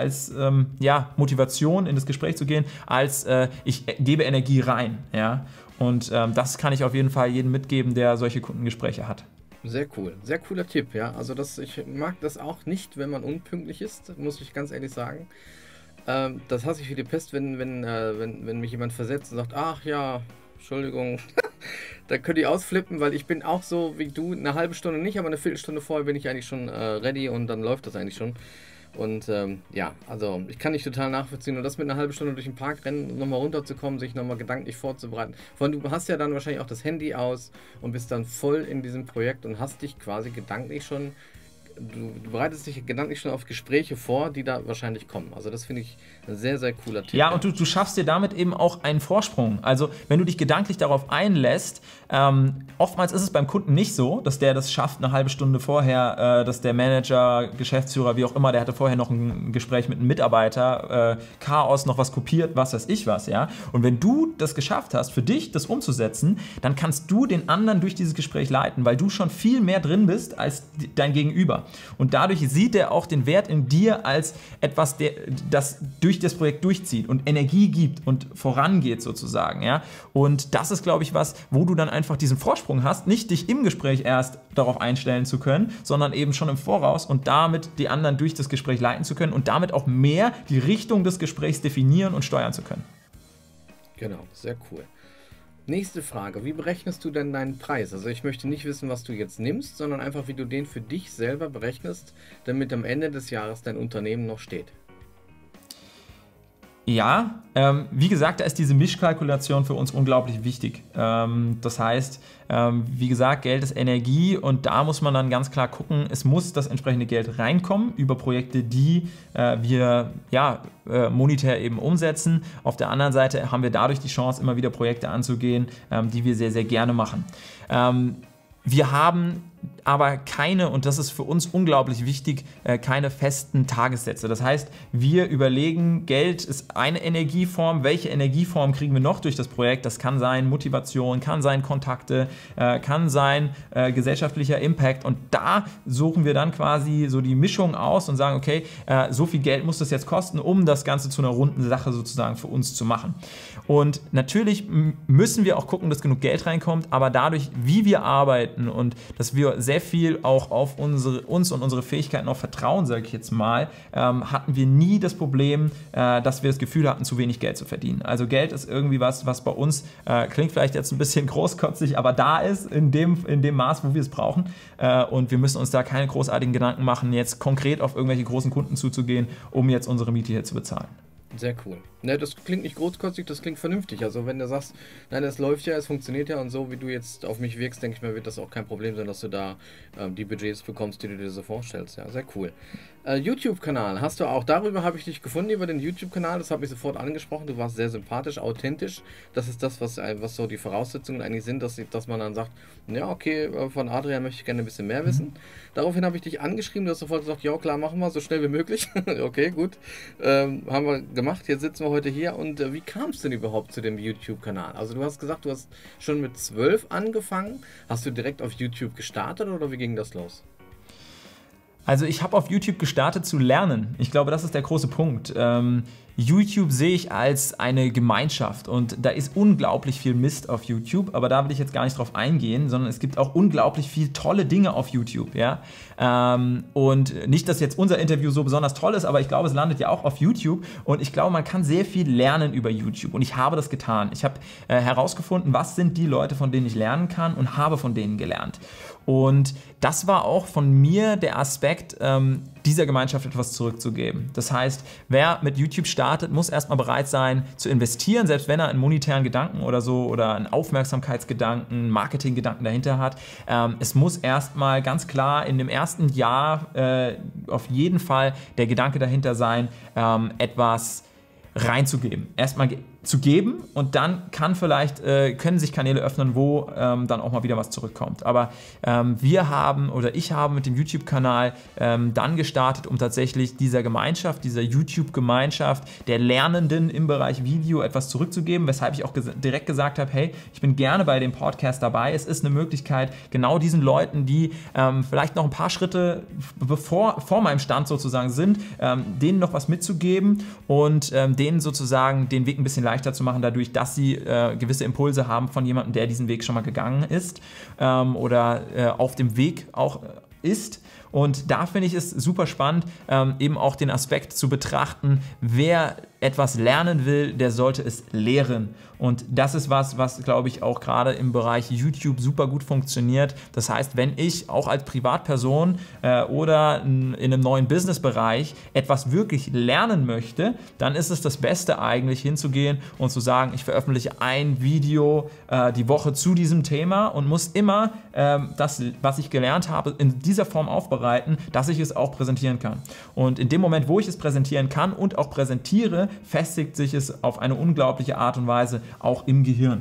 [SPEAKER 1] Motivation in das Gespräch zu gehen, als ich gebe Energie rein. Ja? Und das kann ich auf jeden Fall jedem mitgeben, der solche Kundengespräche hat.
[SPEAKER 2] Sehr cool, sehr cooler Tipp, ja. Also ich mag das auch nicht, wenn man unpünktlich ist, muss ich ganz ehrlich sagen. Das hasse ich wie die Pest, wenn mich jemand versetzt und sagt, ach ja, Entschuldigung, da könnte ich ausflippen, weil ich bin auch so wie du, eine halbe Stunde nicht, aber eine Viertelstunde vorher bin ich eigentlich schon ready und dann läuft das eigentlich schon. Und also ich kann dich total nachvollziehen und das mit einer halben Stunde durch den Park rennen, nochmal runterzukommen, sich nochmal gedanklich vorzubereiten. Vor allem, du hast ja dann wahrscheinlich auch das Handy aus und bist dann voll in diesem Projekt und hast dich quasi gedanklich schon, du bereitest dich gedanklich schon auf Gespräche vor, die da wahrscheinlich kommen. Also das finde ich ein sehr, sehr cooler Tipp.
[SPEAKER 1] Ja, und du schaffst dir damit eben auch einen Vorsprung. Also wenn du dich gedanklich darauf einlässt, oftmals ist es beim Kunden nicht so, dass der das schafft eine halbe Stunde vorher, dass der Manager, Geschäftsführer, wie auch immer, der hatte vorher noch ein Gespräch mit einem Mitarbeiter, Chaos, noch was kopiert, was weiß ich was, ja. Und wenn du das geschafft hast, für dich das umzusetzen, dann kannst du den anderen durch dieses Gespräch leiten, weil du schon viel mehr drin bist als dein Gegenüber. Und dadurch sieht er auch den Wert in dir als etwas, das durch das Projekt durchzieht und Energie gibt und vorangeht sozusagen. Ja? Und das ist, glaube ich, was, wo du dann einfach diesen Vorsprung hast, nicht dich im Gespräch erst darauf einstellen zu können, sondern eben schon im Voraus und damit die anderen durch das Gespräch leiten zu können und damit auch mehr die Richtung des Gesprächs definieren und steuern zu können.
[SPEAKER 2] Genau, sehr cool. Nächste Frage, wie berechnest du denn deinen Preis? Also ich möchte nicht wissen, was du jetzt nimmst, sondern einfach, wie du den für dich selber berechnest, damit am Ende des Jahres dein Unternehmen noch steht.
[SPEAKER 1] Ja, wie gesagt, da ist diese Mischkalkulation für uns unglaublich wichtig. Das heißt, wie gesagt, Geld ist Energie und da muss man dann ganz klar gucken, es muss das entsprechende Geld reinkommen über Projekte, die wir monetär eben umsetzen. Auf der anderen Seite haben wir dadurch die Chance, immer wieder Projekte anzugehen, die wir sehr, sehr gerne machen. Wir haben aber keine, und das ist für uns unglaublich wichtig, keine festen Tagessätze. Das heißt, wir überlegen, Geld ist eine Energieform. Welche Energieform kriegen wir noch durch das Projekt? Das kann sein Motivation, kann sein Kontakte, kann sein gesellschaftlicher Impact. Und da suchen wir dann quasi so die Mischung aus und sagen, okay, so viel Geld muss das jetzt kosten, um das Ganze zu einer runden Sache sozusagen für uns zu machen. Und natürlich müssen wir auch gucken, dass genug Geld reinkommt, aber dadurch, wie wir arbeiten und dass wir sehr viel auch auf uns und unsere Fähigkeiten auch vertrauen, sage ich jetzt mal, hatten wir nie das Problem, dass wir das Gefühl hatten, zu wenig Geld zu verdienen. Also Geld ist irgendwie was bei uns, klingt vielleicht jetzt ein bisschen großkotzig, aber da ist in dem Maß, wo wir es brauchen. Und wir müssen uns da keine großartigen Gedanken machen, jetzt konkret auf irgendwelche großen Kunden zuzugehen, um jetzt unsere Miete hier zu bezahlen.
[SPEAKER 2] Sehr cool. Ne, das klingt nicht großkotzig, das klingt vernünftig. Also wenn du sagst, nein, es läuft ja, es funktioniert ja und so, wie du jetzt auf mich wirkst, denke ich mir, wird das auch kein Problem sein, dass du da die Budgets bekommst, die du dir so vorstellst. Ja, sehr cool. YouTube-Kanal, hast du auch, darüber habe ich dich gefunden, über den YouTube-Kanal, das habe ich sofort angesprochen, du warst sehr sympathisch, authentisch. Das ist das, was so die Voraussetzungen eigentlich sind, dass man dann sagt, ja, okay, von Adrian möchte ich gerne ein bisschen mehr wissen. Daraufhin habe ich dich angeschrieben, du hast sofort gesagt, ja klar, machen wir, so schnell wie möglich. Okay, gut. Haben wir gemacht, jetzt sitzen wir heute hier und wie kam es denn überhaupt zu dem YouTube-Kanal? Also du hast gesagt, du hast schon mit 12 angefangen, hast du direkt auf YouTube gestartet oder wie ging das los?
[SPEAKER 1] Also ich habe auf YouTube gestartet zu lernen. Ich glaube, das ist der große Punkt. YouTube sehe ich als eine Gemeinschaft und da ist unglaublich viel Mist auf YouTube, aber da will ich jetzt gar nicht drauf eingehen, sondern es gibt auch unglaublich viel tolle Dinge auf YouTube, ja. Und nicht, dass jetzt unser Interview so besonders toll ist, aber ich glaube, es landet ja auch auf YouTube und ich glaube, man kann sehr viel lernen über YouTube und ich habe das getan. Ich habe herausgefunden, was sind die Leute, von denen ich lernen kann und habe von denen gelernt. Und das war auch von mir der Aspekt, dieser Gemeinschaft etwas zurückzugeben. Das heißt, wer mit YouTube startet, muss erstmal bereit sein zu investieren, selbst wenn er einen monetären Gedanken oder so oder einen Aufmerksamkeitsgedanken, Marketinggedanken dahinter hat. Es muss erstmal ganz klar in dem ersten Jahr auf jeden Fall der Gedanke dahinter sein, etwas reinzugeben. Erstmal zu geben und dann können sich Kanäle öffnen, wo dann auch mal wieder was zurückkommt. Aber ich habe mit dem YouTube-Kanal dann gestartet, um tatsächlich dieser YouTube-Gemeinschaft der Lernenden im Bereich Video etwas zurückzugeben, weshalb ich auch direkt gesagt habe, hey, ich bin gerne bei dem Podcast dabei. Es ist eine Möglichkeit, genau diesen Leuten, die vielleicht noch ein paar Schritte vor meinem Stand sozusagen sind, denen noch was mitzugeben und denen sozusagen den Weg ein bisschen leichter zu machen, dadurch, dass sie gewisse Impulse haben von jemandem, der diesen Weg schon mal gegangen ist oder auf dem Weg auch ist. Und da finde ich es super spannend, eben auch den Aspekt zu betrachten, wer etwas lernen will, der sollte es lehren. Und das ist was glaube ich, auch gerade im Bereich YouTube super gut funktioniert. Das heißt, wenn ich auch als Privatperson oder in einem neuen Businessbereich etwas wirklich lernen möchte, dann ist es das Beste eigentlich hinzugehen und zu sagen, ich veröffentliche ein Video die Woche zu diesem Thema und muss immer das, was ich gelernt habe, in dieser Form aufbereiten, dass ich es auch präsentieren kann. Und in dem Moment, wo ich es präsentieren kann und auch präsentiere, festigt sich es auf eine unglaubliche Art und Weise auch im Gehirn.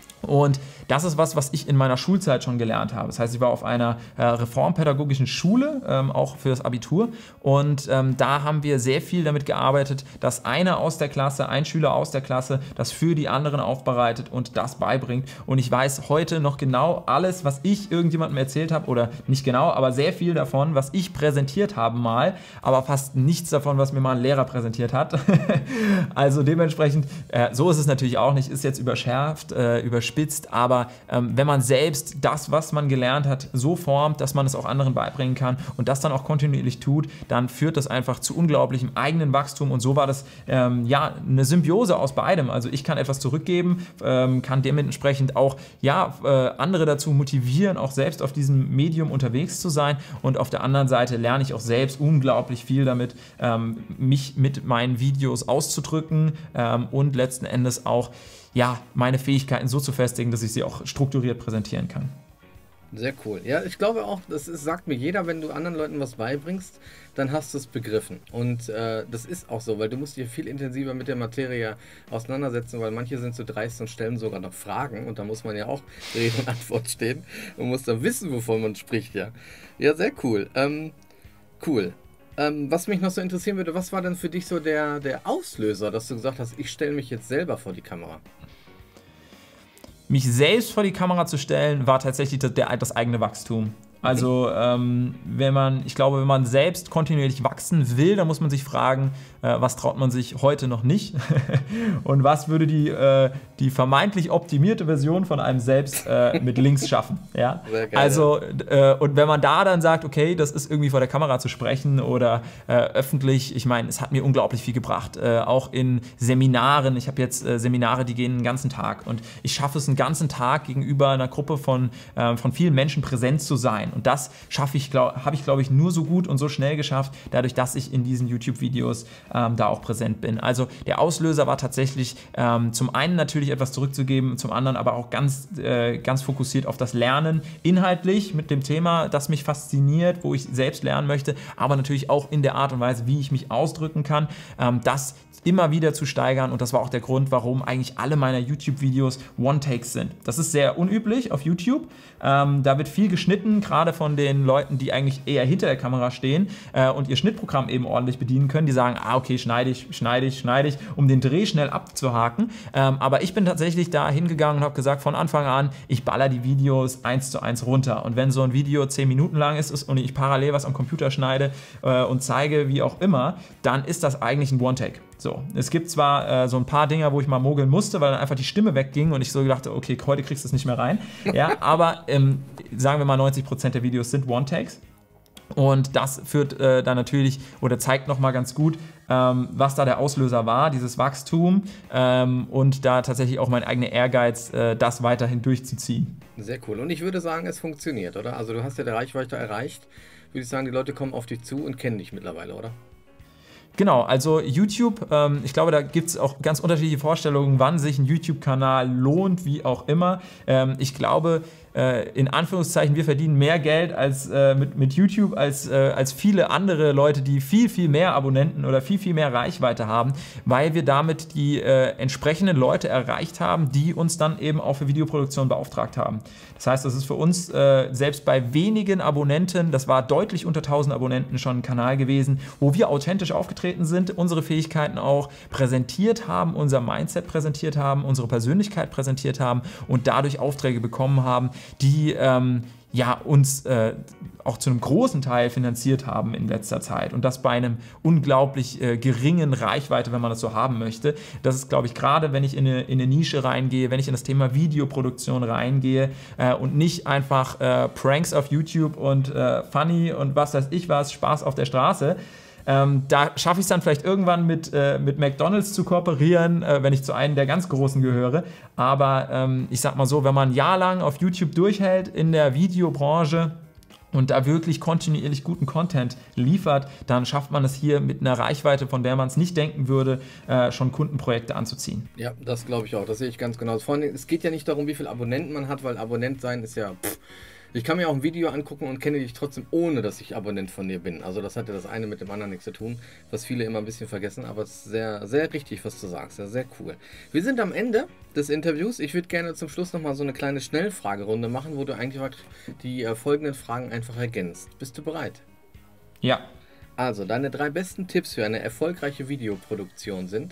[SPEAKER 1] Und das ist was ich in meiner Schulzeit schon gelernt habe. Das heißt, ich war auf einer reformpädagogischen Schule, auch für das Abitur. Und da haben wir sehr viel damit gearbeitet, dass ein Schüler aus der Klasse, das für die anderen aufbereitet und das beibringt. Und ich weiß heute noch genau alles, was ich irgendjemandem erzählt habe, oder nicht genau, aber sehr viel davon, was ich präsentiert habe mal, aber fast nichts davon, was mir mal ein Lehrer präsentiert hat. Also dementsprechend, so ist es natürlich auch nicht, ist jetzt überspitzt, aber wenn man selbst das, was man gelernt hat, so formt, dass man es auch anderen beibringen kann und das dann auch kontinuierlich tut, dann führt das einfach zu unglaublichem eigenen Wachstum und so war das eine Symbiose aus beidem. Also ich kann etwas zurückgeben, kann dementsprechend auch andere dazu motivieren, auch selbst auf diesem Medium unterwegs zu sein und auf der anderen Seite lerne ich auch selbst unglaublich viel damit, mich mit meinen Videos auszudrücken und letzten Endes auch meine Fähigkeiten so zu festigen, dass ich sie auch strukturiert präsentieren kann.
[SPEAKER 2] Sehr cool. Ja, ich glaube auch, sagt mir jeder, wenn du anderen Leuten was beibringst, dann hast du es begriffen. Und das ist auch so, weil du musst dich viel intensiver mit der Materie auseinandersetzen, weil manche sind so dreist und stellen sogar noch Fragen und da muss man ja auch Rede und Antwort stehen und muss dann wissen, wovon man spricht, ja. Ja, sehr cool. Cool. Was mich noch so interessieren würde, was war denn für dich so der Auslöser, dass du gesagt hast, ich stelle mich jetzt selber vor die Kamera?
[SPEAKER 1] Mich selbst vor die Kamera zu stellen, war tatsächlich das eigene Wachstum. Also wenn man selbst kontinuierlich wachsen will, dann muss man sich fragen, was traut man sich heute noch nicht und was würde die vermeintlich optimierte Version von einem selbst mit links schaffen. Ja? Also und wenn man da dann sagt, okay, das ist irgendwie vor der Kamera zu sprechen oder öffentlich, ich meine, es hat mir unglaublich viel gebracht, auch in Seminaren. Ich habe jetzt Seminare, die gehen den ganzen Tag und ich schaffe es einen ganzen Tag gegenüber einer Gruppe von vielen Menschen präsent zu sein. Und das habe ich, glaube ich, nur so gut und so schnell geschafft, dadurch, dass ich in diesen YouTube-Videos da auch präsent bin. Also der Auslöser war tatsächlich zum einen natürlich etwas zurückzugeben, zum anderen aber auch ganz fokussiert auf das Lernen, inhaltlich mit dem Thema, das mich fasziniert, wo ich selbst lernen möchte, aber natürlich auch in der Art und Weise, wie ich mich ausdrücken kann, das immer wieder zu steigern und das war auch der Grund, warum eigentlich alle meiner YouTube-Videos One-Takes sind. Das ist sehr unüblich auf YouTube. Da wird viel geschnitten, gerade von den Leuten, die eigentlich eher hinter der Kamera stehen und ihr Schnittprogramm eben ordentlich bedienen können. Die sagen, okay, schneide ich, um den Dreh schnell abzuhaken. Aber ich bin tatsächlich da hingegangen und habe gesagt, von Anfang an, ich baller die Videos 1:1 runter. Und wenn so ein Video 10 Minuten lang ist und ich parallel was am Computer schneide und zeige, wie auch immer, dann ist das eigentlich ein One-Take. So, es gibt zwar so ein paar Dinger, wo ich mal mogeln musste, weil dann einfach die Stimme wegging und ich so gedacht, okay, heute kriegst du es nicht mehr rein. Ja, aber sagen wir mal 90% der Videos sind One-Takes. Und das führt dann natürlich oder zeigt nochmal ganz gut, was da der Auslöser war, dieses Wachstum und da tatsächlich auch mein eigener Ehrgeiz, das weiterhin durchzuziehen.
[SPEAKER 2] Sehr cool. Und ich würde sagen, es funktioniert, oder? Also du hast ja die Reichweite erreicht, würde ich sagen, die Leute kommen auf dich zu und kennen dich mittlerweile, oder?
[SPEAKER 1] Genau, also YouTube, ich glaube, da gibt es auch ganz unterschiedliche Vorstellungen, wann sich ein YouTube-Kanal lohnt, wie auch immer. Ich glaube, in Anführungszeichen, wir verdienen mehr Geld mit YouTube als viele andere Leute, die viel, viel mehr Abonnenten oder viel, viel mehr Reichweite haben, weil wir damit die entsprechenden Leute erreicht haben, die uns dann eben auch für Videoproduktion beauftragt haben. Das heißt, das ist für uns selbst bei wenigen Abonnenten, das war deutlich unter 1000 Abonnenten schon ein Kanal gewesen, wo wir authentisch aufgetreten sind, unsere Fähigkeiten auch präsentiert haben, unser Mindset präsentiert haben, unsere Persönlichkeit präsentiert haben und dadurch Aufträge bekommen haben, die uns auch zu einem großen Teil finanziert haben in letzter Zeit. Und das bei einem unglaublich geringen Reichweite, wenn man das so haben möchte. Das ist, glaube ich, gerade wenn ich in eine Nische reingehe, wenn ich in das Thema Videoproduktion reingehe und nicht einfach Pranks auf YouTube und Funny und was weiß ich was, Spaß auf der Straße. Da schaffe ich es dann vielleicht irgendwann mit McDonald's zu kooperieren, wenn ich zu einem der ganz Großen gehöre. Aber ich sag mal so, wenn man ein Jahr lang auf YouTube durchhält in der Videobranche und da wirklich kontinuierlich guten Content liefert, dann schafft man es hier mit einer Reichweite, von der man es nicht denken würde, schon Kundenprojekte anzuziehen.
[SPEAKER 2] Ja, das glaube ich auch. Das sehe ich ganz genau. Vor allem, es geht ja nicht darum, wie viele Abonnenten man hat, weil Abonnent sein ist ja... Ich kann mir auch ein Video angucken und kenne dich trotzdem, ohne dass ich Abonnent von dir bin. Also das hat ja das eine mit dem anderen nichts zu tun, was viele immer ein bisschen vergessen, aber es ist sehr, sehr richtig, was du sagst. Ja, sehr cool. Wir sind am Ende des Interviews. Ich würde gerne zum Schluss nochmal so eine kleine Schnellfragerunde machen, wo du eigentlich die folgenden Fragen einfach ergänzt. Bist du bereit?
[SPEAKER 1] Ja.
[SPEAKER 2] Also, deine 3 besten Tipps für eine erfolgreiche Videoproduktion sind?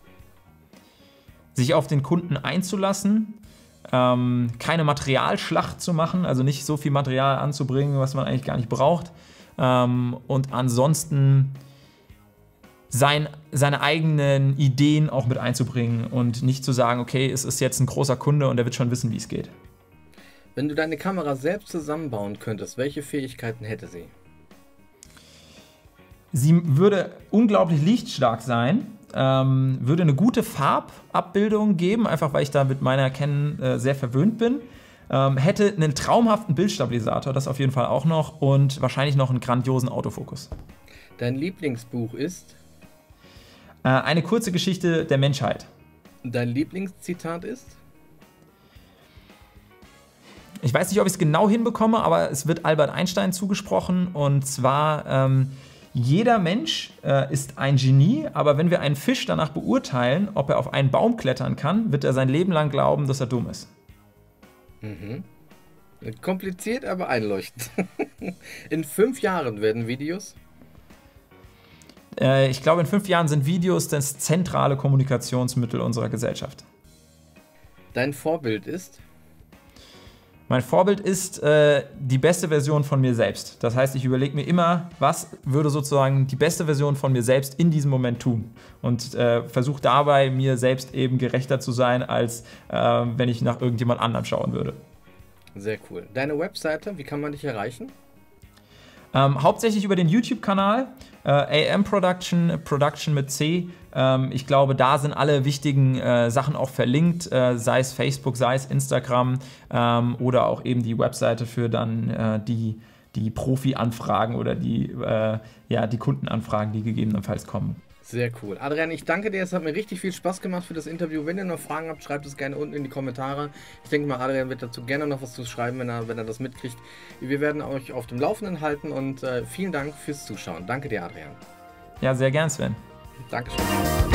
[SPEAKER 1] Sich auf den Kunden einzulassen, keine Materialschlacht zu machen, also nicht so viel Material anzubringen, was man eigentlich gar nicht braucht. Und ansonsten seine eigenen Ideen auch mit einzubringen und nicht zu sagen, okay, es ist jetzt ein großer Kunde und der wird schon wissen, wie es geht.
[SPEAKER 2] Wenn du deine Kamera selbst zusammenbauen könntest, welche Fähigkeiten hätte sie?
[SPEAKER 1] Sie würde unglaublich lichtstark sein, würde eine gute Farbabbildung geben, einfach weil ich da mit meiner Canon sehr verwöhnt bin. Hätte einen traumhaften Bildstabilisator, das auf jeden Fall auch noch, und wahrscheinlich noch einen grandiosen Autofokus.
[SPEAKER 2] Dein Lieblingsbuch ist?
[SPEAKER 1] Eine kurze Geschichte der Menschheit.
[SPEAKER 2] Dein Lieblingszitat ist?
[SPEAKER 1] Ich weiß nicht, ob ich es genau hinbekomme, aber es wird Albert Einstein zugesprochen, und zwar... Jeder Mensch ist ein Genie, aber wenn wir einen Fisch danach beurteilen, ob er auf einen Baum klettern kann, wird er sein Leben lang glauben, dass er dumm ist.
[SPEAKER 2] Mhm. Kompliziert, aber einleuchtend. In 5 Jahren werden Videos?
[SPEAKER 1] Ich glaube, in 5 Jahren sind Videos das zentrale Kommunikationsmittel unserer Gesellschaft.
[SPEAKER 2] Dein Vorbild ist?
[SPEAKER 1] Mein Vorbild ist die beste Version von mir selbst. Das heißt, ich überlege mir immer, was würde sozusagen die beste Version von mir selbst in diesem Moment tun. Und versuche dabei, mir selbst eben gerechter zu sein, als wenn ich nach irgendjemand anderem schauen würde. Sehr
[SPEAKER 2] cool. Deine Webseite, wie kann man dich erreichen?
[SPEAKER 1] Hauptsächlich über den YouTube-Kanal, AM Production mit C. Ich glaube, da sind alle wichtigen Sachen auch verlinkt, sei es Facebook, sei es Instagram oder auch eben die Webseite für dann die Profi-Anfragen oder die Kundenanfragen, die gegebenenfalls kommen.
[SPEAKER 2] Sehr cool. Adrian, ich danke dir. Es hat mir richtig viel Spaß gemacht für das Interview. Wenn ihr noch Fragen habt, schreibt es gerne unten in die Kommentare. Ich denke mal, Adrian wird dazu gerne noch was zu schreiben, wenn er das mitkriegt. Wir werden euch auf dem Laufenden halten und vielen Dank fürs Zuschauen. Danke dir, Adrian.
[SPEAKER 1] Ja, sehr gern, Sven.
[SPEAKER 2] Dankeschön.